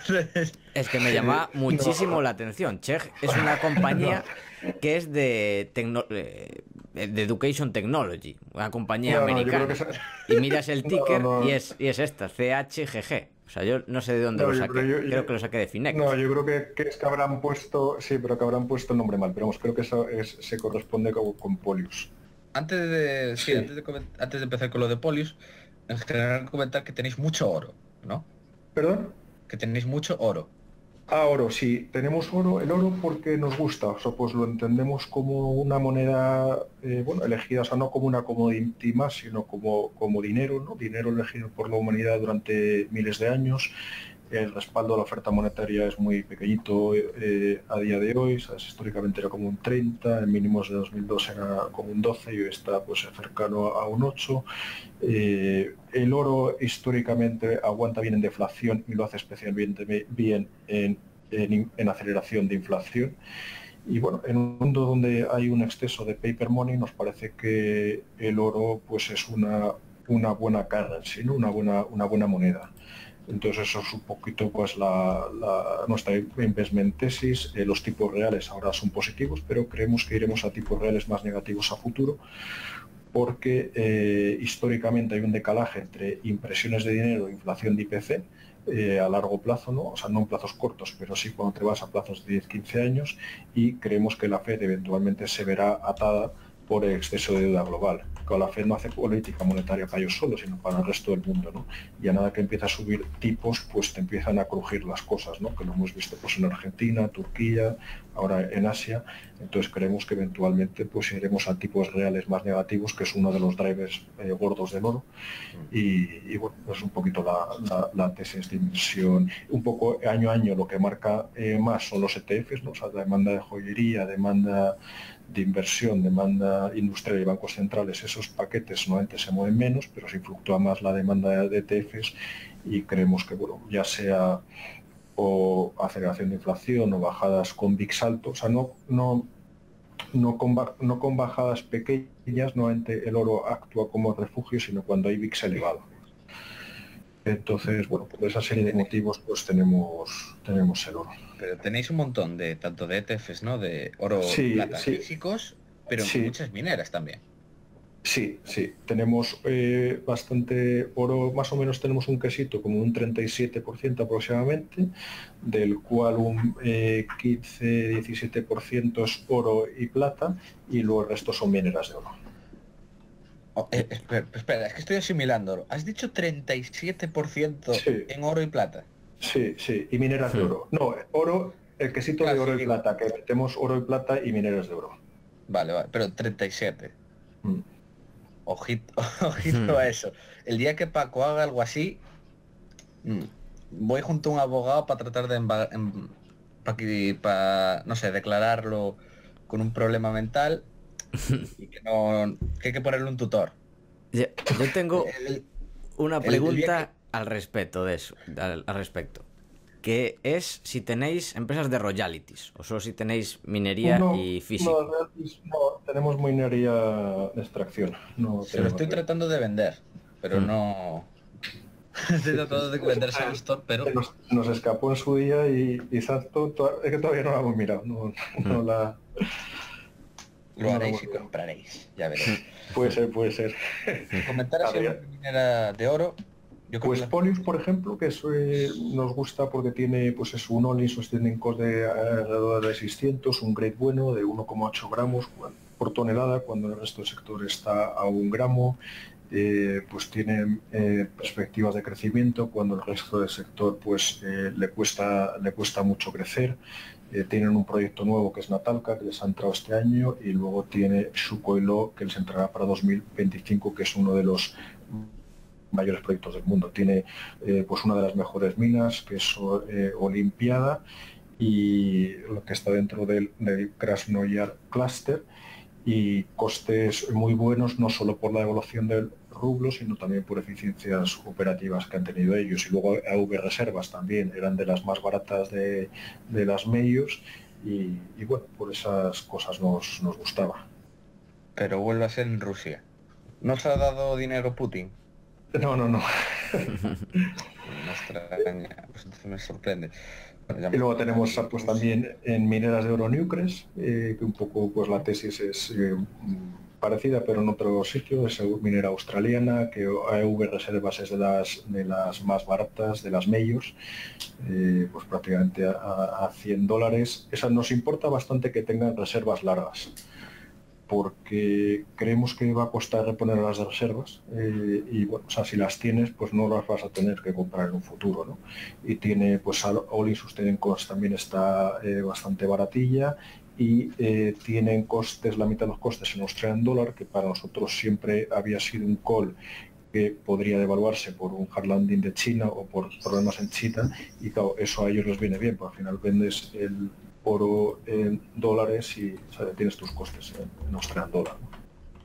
es que me llama muchísimo No. la atención. Chegg es una compañía que es de, tecno- eh, de Education Technology, una compañía No, no, yo americana. creo que esa- Y miras el No, ticker no. y es y es esta, C H G G. O sea, yo no sé de dónde No, lo yo- saqué. pero yo- yo- Creo que lo saqué de Finex. No, yo creo que, que es que habrán puesto, sí, pero que habrán puesto el nombre mal, pero vamos, creo que eso es- se corresponde con, con Polius. antes de sí, Sí. antes de coment- antes de empezar con lo de Polius, en general comentar que tenéis mucho oro, ¿no? ¿Perdón? Que tenéis mucho oro. Ah, oro, sí, tenemos oro, el oro porque nos gusta, o sea, pues lo entendemos como una moneda, eh, bueno, elegida, o sea, no como una commodity más, sino como, como dinero, ¿no? Dinero elegido por la humanidad durante miles de años. El respaldo a la oferta monetaria es muy pequeñito eh, a día de hoy, ¿sabes? Históricamente era como un treinta, en mínimos de dos mil dos era como un doce y hoy está pues cercano a un ocho. Eh, el oro históricamente aguanta bien en deflación y lo hace especialmente bien en, en, en aceleración de inflación. Y bueno, en un mundo donde hay un exceso de paper money, nos parece que el oro pues es una, una buena currency, ¿no? una, buena, una buena moneda. Entonces eso es un poquito pues la, la, nuestra investment tesis. Eh, los tipos reales ahora son positivos, pero creemos que iremos a tipos reales más negativos a futuro, porque eh, históricamente hay un decalaje entre impresiones de dinero e inflación de I P C eh, a largo plazo, ¿no? O sea, no en plazos cortos, pero sí cuando te vas a plazos de diez a quince años, y creemos que la Fed eventualmente se verá atada por el exceso de deuda global. Que la Fed no hace política monetaria para ellos solos, sino para el resto del mundo, ¿no? Y a nada que empieza a subir tipos, pues te empiezan a crujir las cosas, ¿no? Que lo hemos visto pues en Argentina, Turquía, ahora en Asia. Entonces creemos que eventualmente pues iremos a tipos reales más negativos, que es uno de los drivers eh, gordos del oro. Y, y bueno, es un poquito la, la, la tesis de inversión. Un poco año a año lo que marca eh, más son los E T Fs, ¿no? O sea, la demanda de joyería, demanda de inversión, demanda industrial y bancos centrales. Esos paquetes normalmente se mueven menos, pero sí fluctúa más la demanda de E T Fs, y creemos que, bueno, ya sea o aceleración de inflación o bajadas con V I X alto, o sea, no, no, no, con, no con bajadas pequeñas, normalmente el oro actúa como refugio, sino cuando hay V I X elevado. Entonces, bueno, por esa serie de motivos pues tenemos, tenemos el oro. Pero tenéis un montón de, tanto de E T Fs, ¿no? De oro, sí, plata, sí. físicos, pero sí. muchas mineras también. Sí, sí, tenemos eh, bastante oro, más o menos tenemos un quesito como un treinta y siete por ciento aproximadamente, del cual un eh, quince a diecisiete por ciento es oro y plata, y luego el resto son mineras de oro. Oh, eh, espera, espera, es que estoy asimilando. Has dicho treinta y siete por ciento Sí. en oro y plata. Sí, sí, y mineras de Hmm. oro. No, oro, el quesito de Claro, oro sí, y digo. plata, que metemos oro y plata y mineras de oro. Vale, vale, pero treinta y siete. Mm. Ojito, ojito a eso. El día que Paco haga algo así, mm, voy junto a un abogado para tratar de para, no sé, declararlo con un problema mental y que no, que hay que ponerle un tutor. Yo, yo tengo El, una el- el día que... pregunta al respecto de eso, al, al respecto, que es si tenéis empresas de royalties o solo si tenéis minería No, y no, físico. no, tenemos minería de extracción, no Se lo tenemos estoy real. tratando de vender, pero Hmm. no... Estoy Sí, sí, tratando sí. de vendérselo a Store, Se pero... nos, nos escapó en su día y quizás to- to- es que todavía no la hemos mirado, no, Hmm. no la, Lo no la haréis hemos y mirado. compraréis, ya Hmm. veréis. Puede ser, puede ser. Comentar A así ver, alguna minera de oro, yo creo que pues la... Polius, por ejemplo, que eso, eh, nos gusta porque tiene pues es un all-in sustaining cost de alrededor de seiscientos, un grade bueno de uno coma ocho gramos por tonelada, cuando el resto del sector está a un gramo. Eh, pues tiene eh, perspectivas de crecimiento cuando el resto del sector pues eh, le cuesta le cuesta mucho crecer. Eh, tienen un proyecto nuevo que es Natalca, que les ha entrado este año, y luego tiene Sucoilo, que les entrará para dos mil veinticinco, que es uno de los mayores proyectos del mundo. Tiene eh, pues una de las mejores minas, que es eh, Olimpiada, y lo que está dentro del, del Krasnoyar Cluster, y costes muy buenos, no solo por la evolución del rublo, sino también por eficiencias operativas que han tenido ellos. Y luego A V Reservas también eran de las más baratas de, de las medios, y, y bueno, por esas cosas nos, nos gustaba. Pero vuelve a ser en Rusia. ¿No os ha dado dinero Putin? No, no, no. Me extraña, pues entonces me sorprende. Bueno, ya Y hemos luego hablado tenemos de pues Rusia. también en mineras de oro Newcrest, eh, que un poco pues la tesis es eh, parecida, pero en otro sitio. Es minera australiana, que A V Reservas es de las, de las más baratas, de las majors, eh, pues prácticamente a, a cien dólares. Esa nos importa bastante que tengan reservas largas, porque creemos que va a costar reponer las reservas, eh, y bueno, o sea, si las tienes, pues no las vas a tener que comprar en un futuro, ¿no? Y tiene, pues all-in sustaining cost también está eh, bastante baratilla, y eh, tienen costes, la mitad de los costes en Australian Dollar, que para nosotros siempre había sido un call que podría devaluarse por un hard landing de China o por problemas en China, y claro, eso a ellos les viene bien, porque al final vendes el oro en dólares y, o sea, tienes tus costes en, en Australian Dollar, ¿no?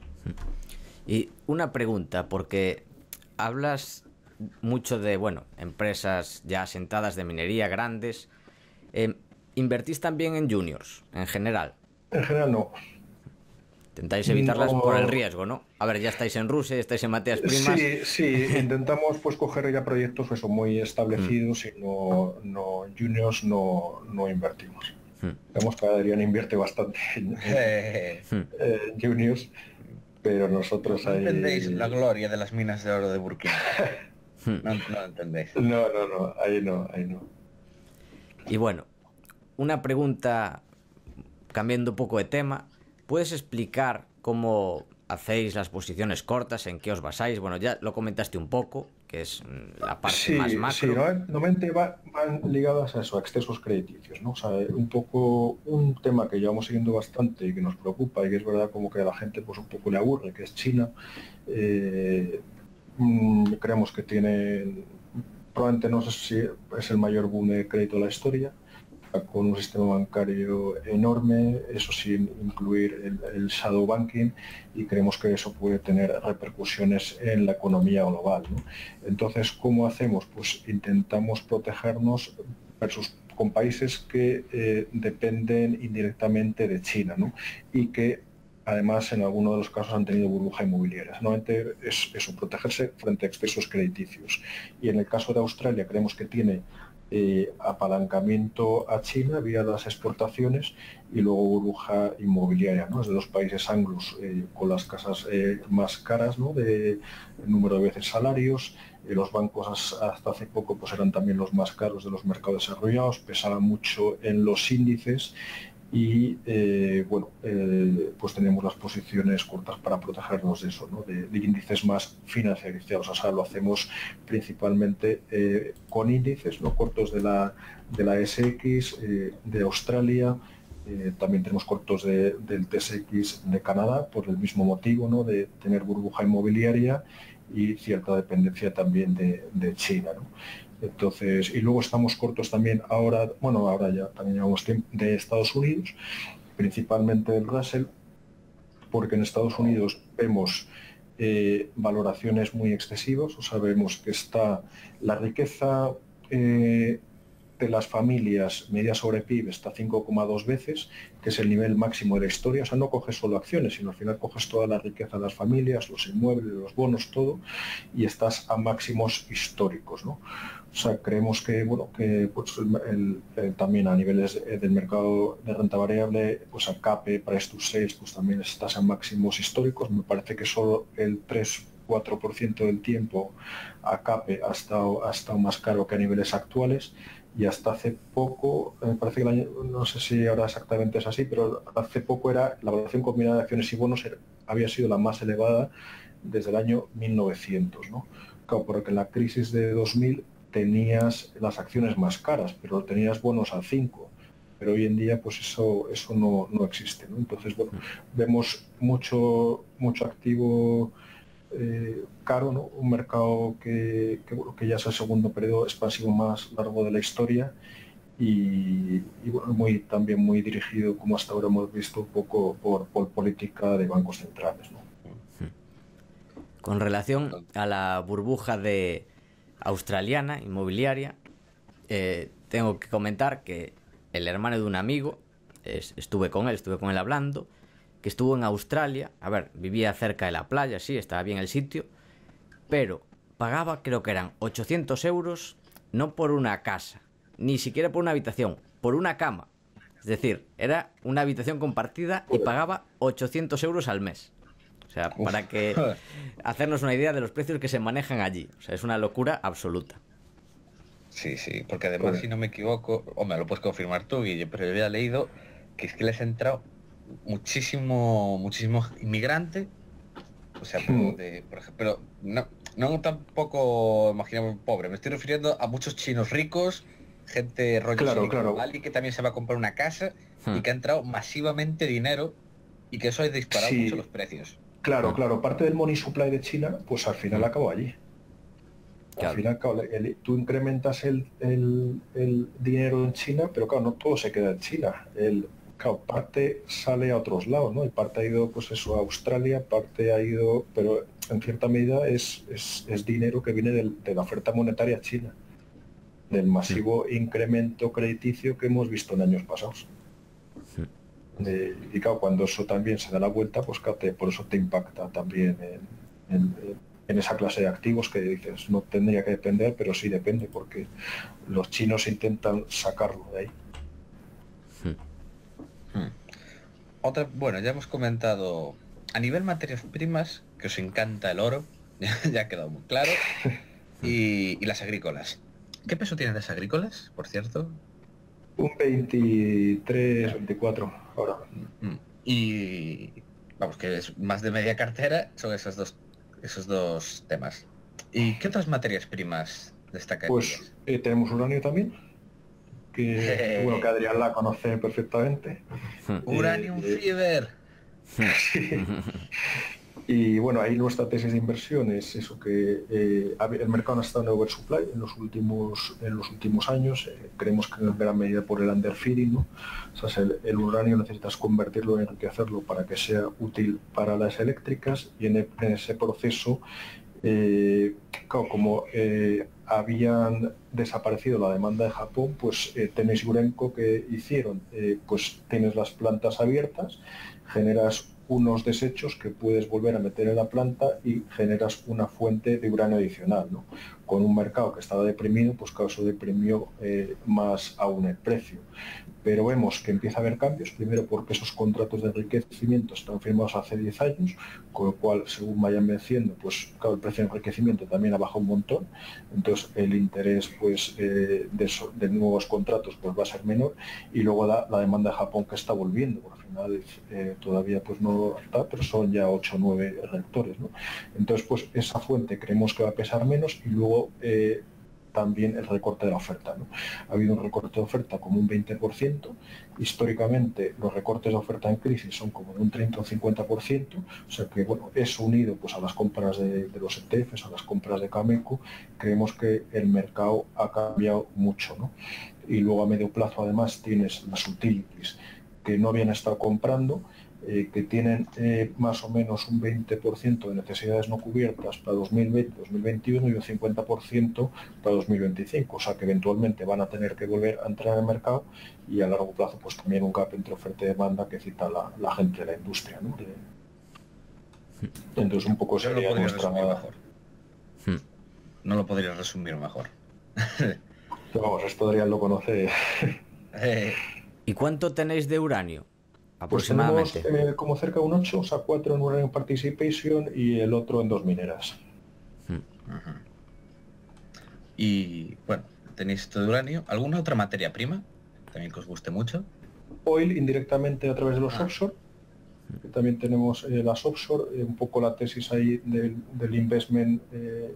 Y una pregunta, porque hablas mucho de, bueno, empresas ya asentadas de minería grandes. Eh, ¿Invertís también en juniors, en general? En general no. Intentáis evitarlas por el No. riesgo, ¿no? A ver, ya estáis en Rusia, estáis en materias primas. Sí, sí, intentamos pues coger ya proyectos eso, muy establecidos, y no, no juniors no, no invertimos. Vemos que Adrián invierte bastante en, en- Eh, en juniors, pero no, nosotros no entendéis la ahí... gloria de las minas de oro de Burkina. No, no lo entendéis. No, no, no, ahí no, ahí no. Y bueno, una pregunta cambiando un poco de tema. ¿Puedes explicar cómo hacéis las posiciones cortas, en qué os basáis? Bueno, ya lo comentaste un poco, que es la parte Sí, más sí, macro. no- normalmente va- van ligadas a eso, a excesos crediticios, ¿no? O sea, un poco un tema que llevamos siguiendo bastante y que nos preocupa, y que es verdad como que a la gente pues un poco le aburre, que es China. Eh, mm, creemos que tiene, probablemente no sé si es el mayor boom de crédito de la historia, con un sistema bancario enorme, eso sin incluir el, el shadow banking, y creemos que eso puede tener repercusiones en la economía global, ¿no? Entonces, ¿cómo hacemos? Pues intentamos protegernos versus con países que eh, dependen indirectamente de China, ¿no? Y que además en algunos de los casos han tenido burbuja inmobiliaria. Normalmente es eso, protegerse frente a excesos crediticios. Y en el caso de Australia creemos que tiene eh, apalancamiento a China vía las exportaciones, y luego burbuja inmobiliaria, ¿no? Es de los países anglos eh, con las casas eh, más caras, ¿no? De número de veces salarios. Eh, los bancos hasta hace poco pues eran también los más caros de los mercados desarrollados, pesaban mucho en los índices, y eh, bueno, eh, pues tenemos las posiciones cortas para protegernos de eso, ¿no? de, de índices más financiarizados. O sea, lo hacemos principalmente eh, con índices, ¿no? cortos de la, de la S X, eh, de Australia. Eh, también tenemos cortos de, del T S X de Canadá por el mismo motivo, ¿no? de tener burbuja inmobiliaria y cierta dependencia también de, de China, ¿no? Entonces, y luego estamos cortos también ahora, bueno, ahora ya también llevamos tiempo de Estados Unidos, principalmente del Russell, porque en Estados Unidos vemos eh, valoraciones muy excesivas, o sea, vemos que está la riqueza eh, de las familias media sobre P I B está cinco coma dos veces, que es el nivel máximo de la historia. O sea, no coges solo acciones, sino al final coges toda la riqueza de las familias, los inmuebles, los bonos, todo, y estás a máximos históricos, ¿no? O sea, creemos que, bueno, que pues, el, el, también a niveles del mercado de renta variable, pues a C A P E, Price to Sales, pues también estás a máximos históricos. Me parece que solo el tres cuatro por ciento del tiempo a C A P E ha estado, ha estado más caro que a niveles actuales. Y hasta hace poco, me parece que el año, no sé si ahora exactamente es así, pero hace poco era la valoración combinada de acciones y bonos era, había sido la más elevada desde el año mil novecientos, ¿no? Claro, porque en la crisis de dos mil tenías las acciones más caras, pero tenías bonos al cinco, pero hoy en día pues eso eso no, no existe, ¿no? Entonces, bueno, vemos mucho mucho activo Eh, caro, ¿no? Un mercado que, que, bueno, que ya es el segundo periodo expansivo más largo de la historia y, y bueno, muy, también muy dirigido, como hasta ahora hemos visto, un poco por, por política de bancos centrales, ¿no? Con relación a la burbuja de australiana inmobiliaria, eh, tengo que comentar que el hermano de un amigo, es, estuve con él, estuve con él hablando, que estuvo en Australia, a ver, vivía cerca de la playa, sí, estaba bien el sitio, pero pagaba, creo que eran ochocientos euros, no por una casa, ni siquiera por una habitación, por una cama. Es decir, era una habitación compartida y pagaba ochocientos euros al mes. O sea, Uf. para que hacernos una idea de los precios que se manejan allí. O sea, es una locura absoluta. Sí, sí, porque además, pues, si no me equivoco, o me lo puedes confirmar tú, Guille, pero yo había leído que es que les ha entrado muchísimo muchísimo inmigrante, o sea, pero de, por ejemplo, no, no tampoco imaginamos pobre, me estoy refiriendo a muchos chinos ricos, gente rollo claro, claro. Valley, que también se va a comprar una casa hmm. y que ha entrado masivamente dinero y que eso ha disparado sí. mucho los precios. Claro, hmm. claro, parte del money supply de China, pues al final hmm. acabó allí. Al final, claro, el, tú incrementas el, el, el dinero en China, pero claro, no todo se queda en China. El, Claro, parte sale a otros lados, ¿no? Y parte ha ido, pues eso, a Australia, parte ha ido, pero en cierta medida es, es, es dinero que viene del, de la oferta monetaria china, del masivo sí. incremento crediticio que hemos visto en años pasados. Sí. De, y claro, cuando eso también se da la vuelta, pues claro, te, por eso te impacta también en, en, en esa clase de activos que dices, no tendría que depender, pero sí depende, porque los chinos intentan sacarlo de ahí. Sí. Otra, bueno, ya hemos comentado a nivel materias primas, que os encanta el oro, ya ha quedado muy claro, y, y las agrícolas. ¿Qué peso tienen las agrícolas, por cierto? Un veintitrés, veinticuatro ahora. Y vamos, que es más de media cartera, son esos dos, esos dos temas. ¿Y qué otras materias primas destacan? Pues eh, tenemos uranio también. Que, bueno, que Adrián la conoce perfectamente. Uranium eh, Fever. Sí. Y bueno, ahí nuestra tesis de inversión es eso, que eh, el mercado ha estado en oversupply en los últimos en los últimos años. Eh, creemos que en gran medida por el underfeeding, ¿no? O sea, el, el uranio necesitas convertirlo, enriquecerlo para que sea útil para las eléctricas, y en, el, en ese proceso Eh, claro, como eh, habían desaparecido la demanda de Japón, pues eh, Tenes y Urenco que hicieron, eh, pues tienes las plantas abiertas, generas unos desechos que puedes volver a meter en la planta y generas una fuente de uranio adicional, ¿no? Con un mercado que estaba deprimido, pues claro, eso deprimió eh, más aún el precio. pero vemos que empieza a haber cambios, primero porque esos contratos de enriquecimiento están firmados hace diez años, con lo cual, según vayan venciendo, pues claro, el precio de enriquecimiento también ha bajado un montón, entonces el interés pues eh, de, so, de nuevos contratos pues va a ser menor, y luego la, la demanda de Japón que está volviendo, porque al final eh, todavía pues no está, pero son ya ocho o nueve reactores, ¿no? Entonces pues esa fuente creemos que va a pesar menos, y luego eh, también el recorte de la oferta, ¿no? Ha habido un recorte de oferta como un veinte por ciento, históricamente los recortes de oferta en crisis son como de un treinta o cincuenta por ciento, o sea que bueno, eso unido pues a las compras de, de los E T Fs, a las compras de Cameco, creemos que el mercado ha cambiado mucho, ¿no? Y luego a medio plazo además tienes las utilities que no habían estado comprando, Eh, que tienen eh, más o menos un veinte por ciento de necesidades no cubiertas para dos mil veinte dos mil veintiuno y un cincuenta por ciento para dos mil veinticinco, o sea que eventualmente van a tener que volver a entrar en el mercado, y a largo plazo pues también un gap entre oferta y demanda que cita la, la gente de la industria, ¿no? De, entonces un poco Yo lo sería podría nuestra... resumir mejor. No lo podría resumir mejor. Vamos, esto Adrián lo conoce. eh, ¿Y cuánto tenéis de uranio? Pues tenemos Aproximadamente. eh, como cerca de un ocho, o sea, cuatro en Uranium Participation y el otro en dos mineras. uh-huh. Y bueno, tenéis esto de uranio. ¿Alguna otra materia prima también que os guste mucho? Oil indirectamente a través de los Ah. offshore. También tenemos eh, las offshore, eh, un poco la tesis ahí del, del investment eh,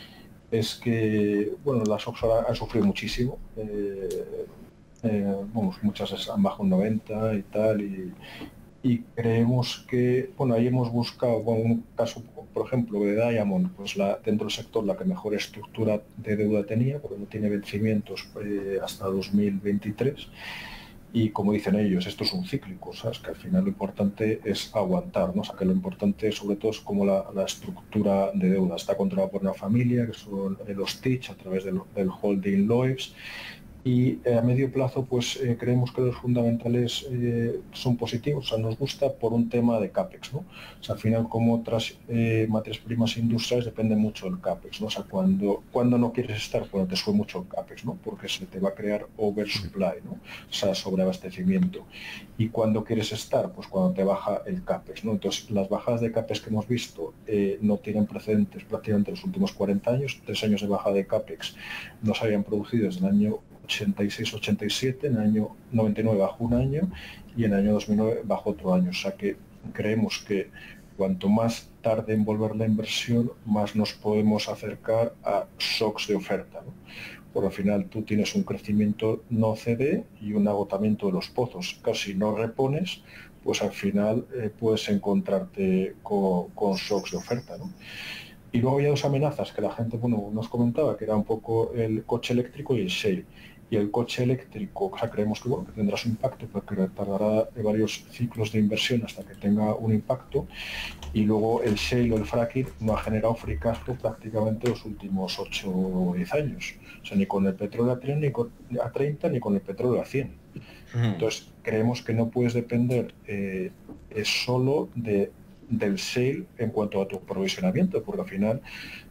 es que, bueno, las offshore han, han sufrido muchísimo. Eh, eh, vamos, muchas han bajado un noventa y tal, y, y creemos que, bueno, ahí hemos buscado, bueno, un caso, por ejemplo, de Diamond, pues la, dentro del sector la que mejor estructura de deuda tenía, porque no tiene vencimientos eh, hasta dos mil veintitrés, y como dicen ellos, esto es un cíclico, ¿sabes? Que al final lo importante es aguantar, ¿no? O sea, que lo importante sobre todo es como la, la estructura de deuda está controlada por una familia, que son los Teach a través del, del holding Loews, y eh, a medio plazo pues eh, creemos que los fundamentales eh, son positivos, o sea, nos gusta por un tema de CAPEX, ¿no? O sea, al final, como otras eh, materias primas industriales, depende mucho del CAPEX, ¿no? O sea, cuando, cuando no quieres estar, cuando te sube mucho el CAPEX, ¿no? Porque se te va a crear oversupply, ¿no? O sea, sobreabastecimiento. Y cuando quieres estar, pues cuando te baja el CAPEX, ¿no? Entonces, las bajadas de CAPEX que hemos visto eh, no tienen precedentes prácticamente en los últimos cuarenta años, tres años de bajada de CAPEX no se habían producido desde el año ochenta y seis ochenta y siete, en el año noventa y nueve bajó un año y en el año dos mil nueve bajó otro año, o sea que creemos que cuanto más tarde en volver la inversión, más nos podemos acercar a shocks de oferta, ¿no? Por al final tú tienes un crecimiento no C D y un agotamiento de los pozos, casi no repones, pues al final eh, puedes encontrarte con, con shocks de oferta, ¿no? Y luego había dos amenazas que la gente, bueno, nos comentaba, que era un poco el coche eléctrico y el shale. Y el coche eléctrico, o sea, creemos que, bueno, que tendrá su impacto, porque tardará varios ciclos de inversión hasta que tenga un impacto. Y luego el shale o el fracking no ha generado free cash flow prácticamente los últimos ocho o diez años. O sea, ni con el petróleo a treinta, ni con, a treinta, ni con el petróleo a cien. Entonces, creemos que no puedes depender eh, solo de del shale en cuanto a tu aprovisionamiento, porque al final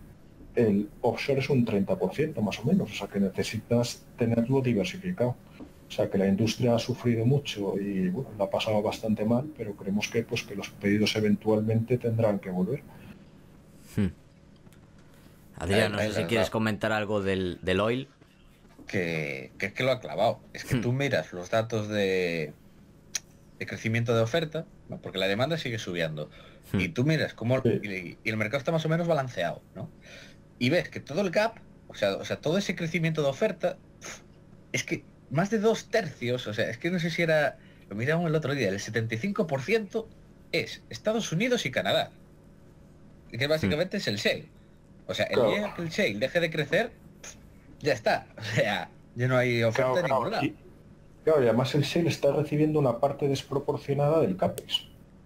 el offshore es un treinta por ciento más o menos, o sea que necesitas tenerlo diversificado. O sea que la industria ha sufrido mucho y bueno, la ha pasado bastante mal, pero creemos que pues que los pedidos eventualmente tendrán que volver. Hmm. Adrián, no sé si quieres comentar algo del, del oil. Que, que es que lo ha clavado. Es que Hmm. tú miras los datos de, de crecimiento de oferta, ¿no? Porque la demanda sigue subiendo. Hmm. Y tú miras cómo Sí. y, y el mercado está más o menos balanceado, ¿no? Y ves que todo el gap, o sea, o sea, todo ese crecimiento de oferta, es que más de dos tercios, o sea, es que no sé si era, lo miramos el otro día, el setenta y cinco por ciento es Estados Unidos y Canadá. Y que básicamente hmm. es el shale. O sea, el Claro. día que el shale deje de crecer, ya está. O sea, ya no hay oferta Claro, en ningún claro. lado. Y, claro, y además el shale está recibiendo una parte desproporcionada del CAPEX.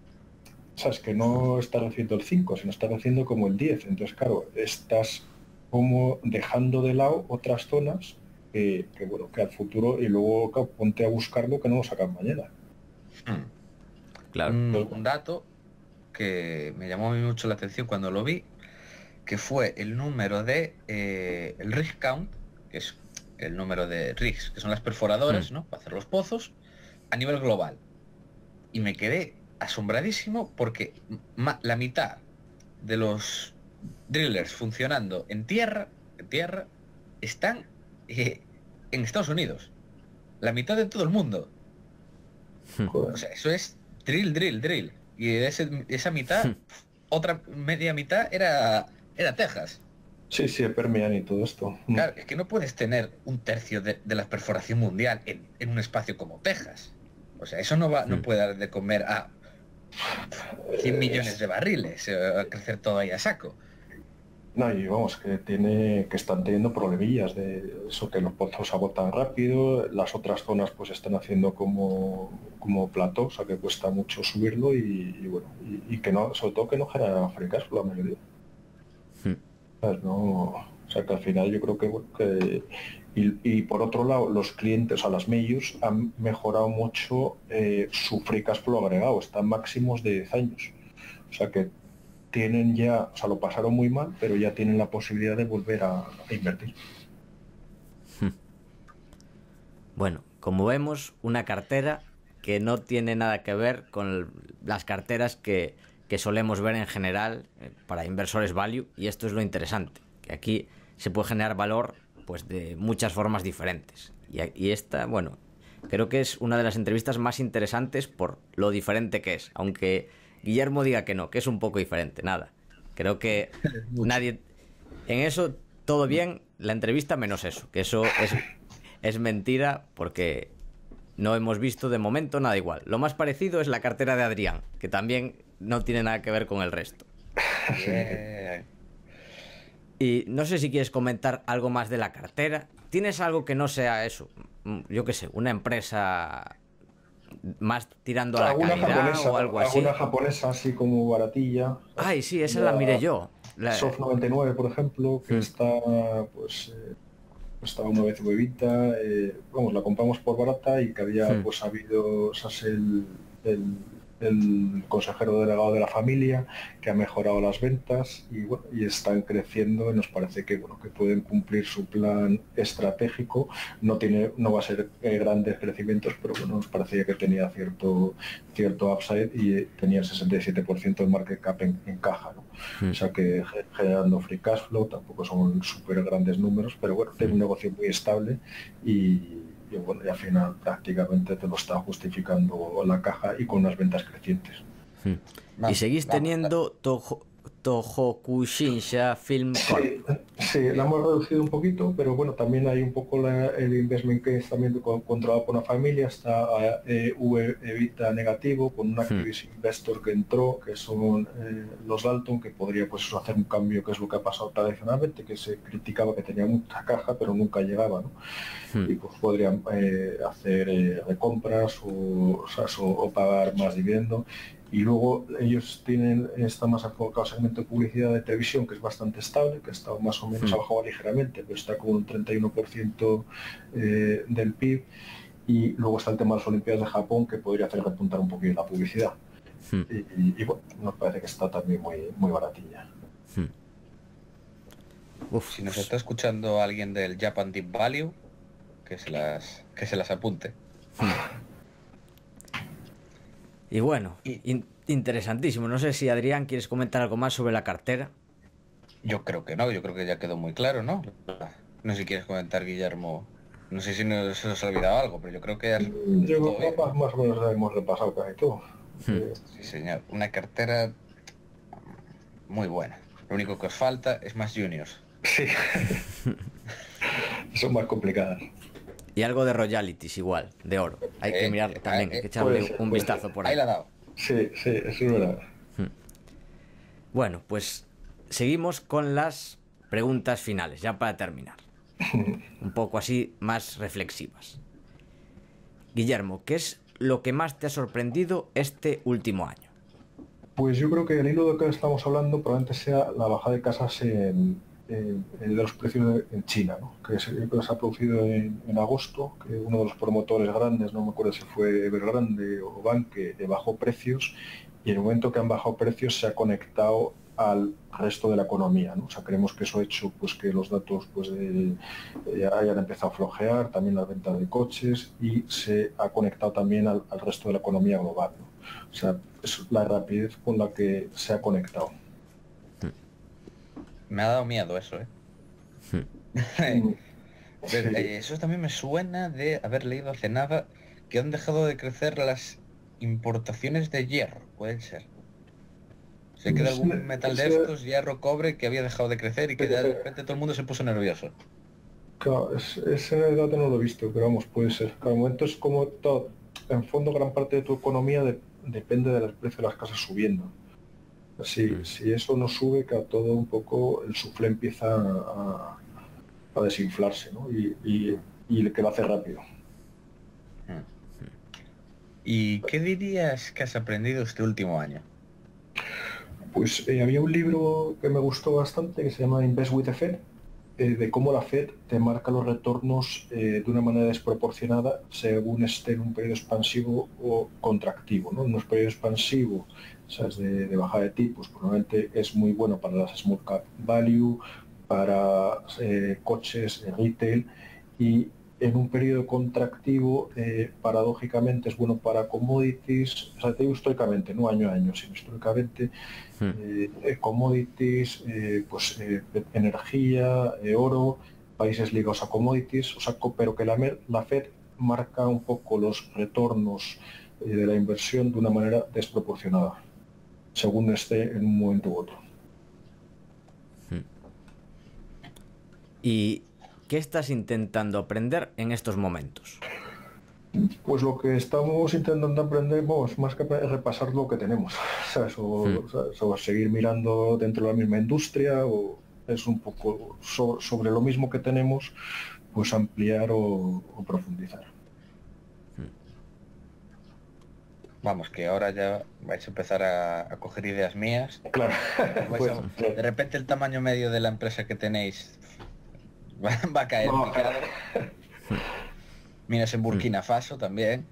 O sea, es que no está recibiendo el cinco, sino está recibiendo como el diez. Entonces, claro, estás como dejando de lado otras zonas que, que bueno, que al futuro, y luego claro, ponte a buscarlo que no lo sacan mañana. Hmm. Claro. Un, Entonces, un dato que me llamó mucho la atención cuando lo vi, que fue el número de eh, el rig count, que es el número de rigs, que son las perforadoras, Mm. ¿no? Para hacer los pozos, a nivel global. Y me quedé asombradísimo porque ma- la mitad de los drillers funcionando en tierra, en tierra, están eh, en Estados Unidos. La mitad de todo el mundo. Joder. O sea, eso es drill, drill, drill. Y de ese- esa mitad, otra media mitad era, era Texas. Sí, sí, el Permian y todo esto. Mm. Claro, es que no puedes tener un tercio de, de la perforación mundial en, en un espacio como Texas. O sea, eso no va, no Mm. puede dar de comer a cien millones de barriles, eh, a crecer todo ahí a saco. No, y vamos, que tiene, que están teniendo problemillas de eso, que los pozos se agotan rápido, las otras zonas pues están haciendo como, como plató, o sea que cuesta mucho subirlo y, y bueno, y, y que no, sobre todo que no genera free cash flow la mayoría. Mm. ¿Sabes? No, o sea que al final yo creo que, bueno, que y, y por otro lado los clientes, o sea, las majors han mejorado mucho eh, su free cash flow agregado, están máximos de diez años. O sea que tienen ya, o sea, lo pasaron muy mal, pero ya tienen la posibilidad de volver a, a invertir. Bueno, como vemos, una cartera que no tiene nada que ver con el- las carteras que, que solemos ver en general eh, para inversores value, y esto es lo interesante, que aquí se puede generar valor pues de muchas formas diferentes. Y, a- y esta, bueno, creo que es una de las entrevistas más interesantes por lo diferente que es, aunque Guillermo diga que no, que es un poco diferente, nada. Creo que nadie... En eso todo bien, la entrevista menos eso, que eso es, es mentira porque no hemos visto de momento nada igual. Lo más parecido es la cartera de Adrián, que también no tiene nada que ver con el resto. Bien. Y no sé si quieres comentar algo más de la cartera. ¿Tienes algo que no sea eso? Mm, Yo qué sé, una empresa más tirando a la Alguna calidad japonesa, o algo así. alguna japonesa así como baratilla. Ay, sí, esa la miré yo. La- Soft noventa y nueve, por ejemplo, que Hmm. está, pues, eh, estaba una vez huevita, eh, vamos, la compramos por barata y que había Hmm. pues habido, o sea, es el, el, el consejero delegado de la familia que ha mejorado las ventas y bueno, y están creciendo y nos parece que bueno, que pueden cumplir su plan estratégico. No tiene, no va a ser eh, grandes crecimientos, pero bueno, nos parecía que tenía cierto cierto upside y eh, tenía el sesenta y siete por ciento de market cap en, en caja, ¿no? Hmm. O sea que ge- generando free cash flow, tampoco son súper grandes números, pero bueno, tiene un negocio muy estable y, y bueno, y al final prácticamente te lo está justificando la caja y con unas ventas crecientes. Hmm. Y Vamos, seguís vamos, teniendo Toho, Tohokushinsha Film Corp. Sí, sí, la hemos reducido un poquito, pero bueno, también hay un poco la- el investment case también con- controlado por una familia, está eh, V Evita negativo, con un activist investor que entró, que son eh, los Dalton, que podría pues eso, hacer un cambio, que es lo que ha pasado tradicionalmente, que se criticaba que tenía mucha caja, pero nunca llegaba, ¿no? Hmm. Y pues podrían eh, hacer eh, recompras o, o, sea, o- o pagar más dividendo. Y luego ellos tienen, están más enfocados en el segmento de publicidad de televisión, que es bastante estable, que está más o menos Hmm. ha bajado ligeramente, pero está con un treinta y uno por ciento eh, del P I B. Y luego está el tema de las Olimpiadas de Japón, que podría hacer repuntar un poquito la publicidad. Hmm. Y, y- y, bueno, nos parece que está también muy, muy baratilla. Hmm. Uf, Si nos pues, está escuchando alguien del Japan Deep Value, que se las, que se las apunte. y bueno, Y- in- interesantísimo. No sé si Adrián quieres comentar algo más sobre la cartera. Yo creo que no, yo creo que ya quedó muy claro, ¿no? No sé si quieres comentar, Guillermo. No sé si nos, se nos ha olvidado algo, pero yo creo que... has- Yo todo creo bien. que más, más o menos hemos repasado casi todo. Eh, Sí, señor. Una cartera muy buena. Lo único que os falta es más juniors. sí, son más complicadas. Y algo de royalties igual, de oro. Hay que Eh, mirarlo eh, también, eh, hay que echarle puede ser, un puede vistazo ser. por Ahí ahí. la ha dado. Sí, sí, eso es verdad. Bueno, pues seguimos con las preguntas finales, ya para terminar. Un poco así, más reflexivas. Guillermo, ¿qué es lo que más te ha sorprendido este último año? Pues yo creo que el hilo de que estamos hablando probablemente sea la bajada de casas en, en- en los precios de- en China, ¿no? Que se, que se ha producido en, en agosto, que uno de los promotores grandes, no me acuerdo si fue Evergrande o Banque, eh, bajó precios y en el momento que han bajado precios se ha conectado al resto de la economía, ¿no? O sea, creemos que eso ha hecho pues, que los datos pues, de, eh, hayan empezado a flojear, también las ventas de coches, y se ha conectado también al, al resto de la economía global, ¿no? O sea, es la rapidez con la que se ha conectado. Me ha dado miedo eso, ¿eh? Sí. Eso también me suena de haber leído hace nada que han dejado de crecer las importaciones de hierro, puede ser. Sé que de algún metal de estos, hierro, cobre, que había dejado de crecer y que de repente todo el mundo se puso nervioso. Claro, ese dato no lo he visto, pero vamos, puede ser. Cada momento es como todo. En fondo, gran parte de tu economía de, depende del precio de las casas subiendo. Si, mm. si eso no sube, que a todo un poco el suflé empieza a, a desinflarse, ¿no? Y, y, y que lo hace rápido. ¿Y qué dirías que has aprendido este último año? Pues eh, había un libro que me gustó bastante que se llama Invest with the Fed, eh, de cómo la Fed te marca los retornos eh, de una manera desproporcionada según esté en un periodo expansivo o contractivo, ¿no? En un periodo expansivo, ¿sabes? De, de bajada de tipos, probablemente es muy bueno para las small cap value, para eh, coches, retail, y en un periodo contractivo, eh, paradójicamente, es bueno para commodities, o sea, te digo históricamente, no año a año, sino históricamente, eh, commodities, eh, pues eh, energía, eh, oro, países ligados a commodities, o sea, pero que la, la Fed marca un poco los retornos eh, de la inversión de una manera desproporcionada, según esté en un momento u otro. ¿Y qué estás intentando aprender en estos momentos? Pues lo que estamos intentando aprender, pues, más que repasar lo que tenemos, ¿sabes? O, hmm. ¿sabes? O seguir mirando dentro de la misma industria, o es un poco so, sobre lo mismo que tenemos, pues ampliar o, o profundizar. Vamos, que ahora ya vais a empezar a, a coger ideas mías. Claro. Pues, a, de repente el tamaño medio de la empresa que tenéis va, va a caer no, picado. Minas en Burkina Faso también.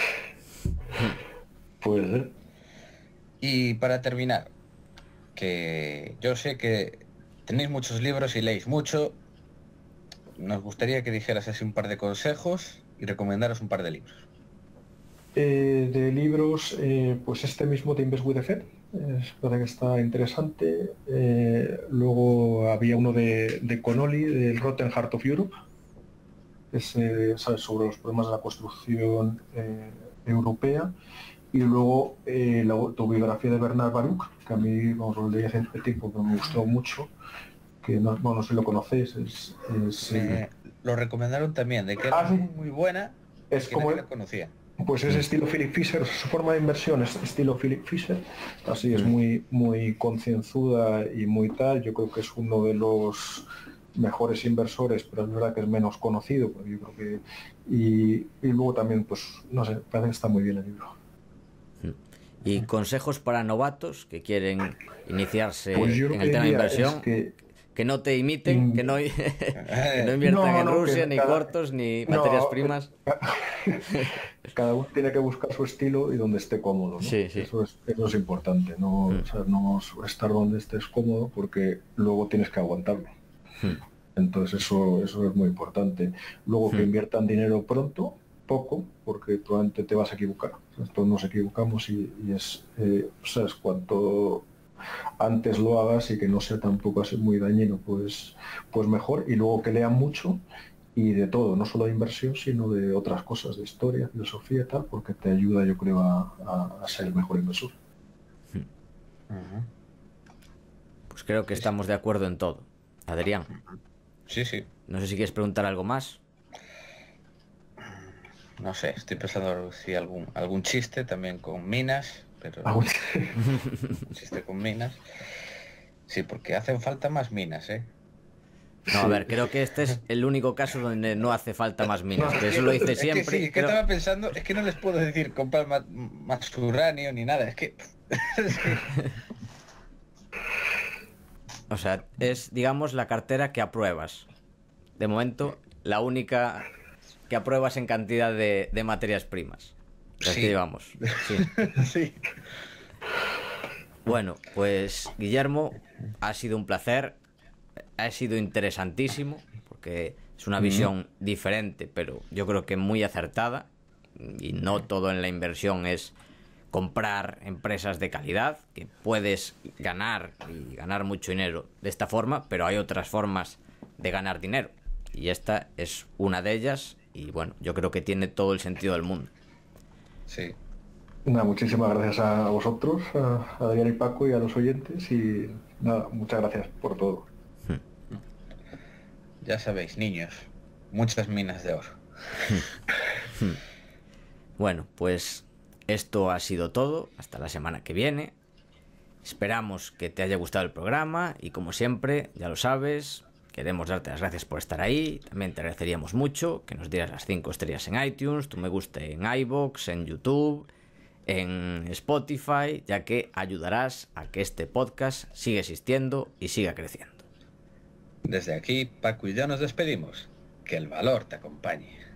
Puede ser. Y para terminar, que yo sé que tenéis muchos libros y leéis mucho, nos gustaría que dijeras así un par de consejos y recomendaros un par de libros. Eh, de libros, eh, pues este mismo de Invest with the Fed, eh, parece que está interesante. Eh, luego había uno de, de Connolly, del Rotten Heart of Europe, es, eh, ¿sabes? Sobre los problemas de la construcción eh, europea. Y luego eh, la autobiografía de Bernard Baruch, que a mí, vamos, lo leí hace tiempo, que me gustó mucho, que no, bueno, no sé si lo conocéis. Es, es, me eh... lo recomendaron también, de que era ah, ¿sí? muy buena, es que como nadie la conocía. Pues es estilo Philip Fisher, su forma de inversión es estilo Philip Fisher, así es muy, muy concienzuda y muy tal. Yo creo que es uno de los mejores inversores, pero es verdad que es menos conocido, porque yo creo que y, y luego también, pues no sé, parece que está muy bien el libro. ¿Y consejos para novatos que quieren iniciarse pues en el tema de inversión? Es que, que no te imiten, que no, que no inviertan no, en no, Rusia, ni cada, cortos, ni no, materias primas. Cada uno tiene que buscar su estilo y donde esté cómodo, ¿no? Sí, sí. Eso, es, eso es importante, no, mm. o sea, no estar donde estés cómodo porque luego tienes que aguantarlo. Mm. Entonces eso, eso es muy importante. Luego mm. que inviertan dinero pronto, poco, porque probablemente te vas a equivocar. O sea, todos nos equivocamos y, y es, eh, ¿sabes? Cuanto antes lo hagas y que no sea tampoco así muy dañino, pues, pues mejor. Y luego que lean mucho y de todo, no solo de inversión, sino de otras cosas, de historia, filosofía y tal, porque te ayuda, yo creo, a, a, a ser el mejor inversor. Uh-huh. Pues creo que estamos de acuerdo en todo. Adrián. Sí, sí. No sé si quieres preguntar algo más. No sé, estoy pensando si algún algún chiste también con minas, pero ¿Ah, un chiste con minas. Sí, porque hacen falta más minas, ¿eh? No, a ver, creo que este es el único caso donde no hace falta más minas, que eso lo dice siempre. Es que sí, es que creo... estaba pensando, es que no les puedo decir comprar más, más uranio ni nada, es que... es que... O sea, es, digamos, la cartera que apruebas. De momento, la única que apruebas en cantidad de, de materias primas. Las sí. que llevamos. Sí. Sí. Bueno, pues Guillermo, ha sido un placer, ha sido interesantísimo, porque es una visión mm. diferente, pero yo creo que muy acertada, y no todo en la inversión es comprar empresas de calidad, que puedes ganar y ganar mucho dinero de esta forma, pero hay otras formas de ganar dinero, y esta es una de ellas, y bueno, yo creo que tiene todo el sentido del mundo. Sí. Nada, muchísimas gracias a vosotros, a Adrián y Paco y a los oyentes, y nada, muchas gracias por todo. Ya sabéis, niños, muchas minas de oro. Bueno, pues esto ha sido todo, hasta la semana que viene. Esperamos que te haya gustado el programa y, como siempre, ya lo sabes, queremos darte las gracias por estar ahí. También te agradeceríamos mucho que nos dieras las cinco estrellas en iTunes, tu me gusta en iVoox, en YouTube, en Spotify, ya que ayudarás a que este podcast siga existiendo y siga creciendo. Desde aquí, Paco y yo nos despedimos. Que el valor te acompañe.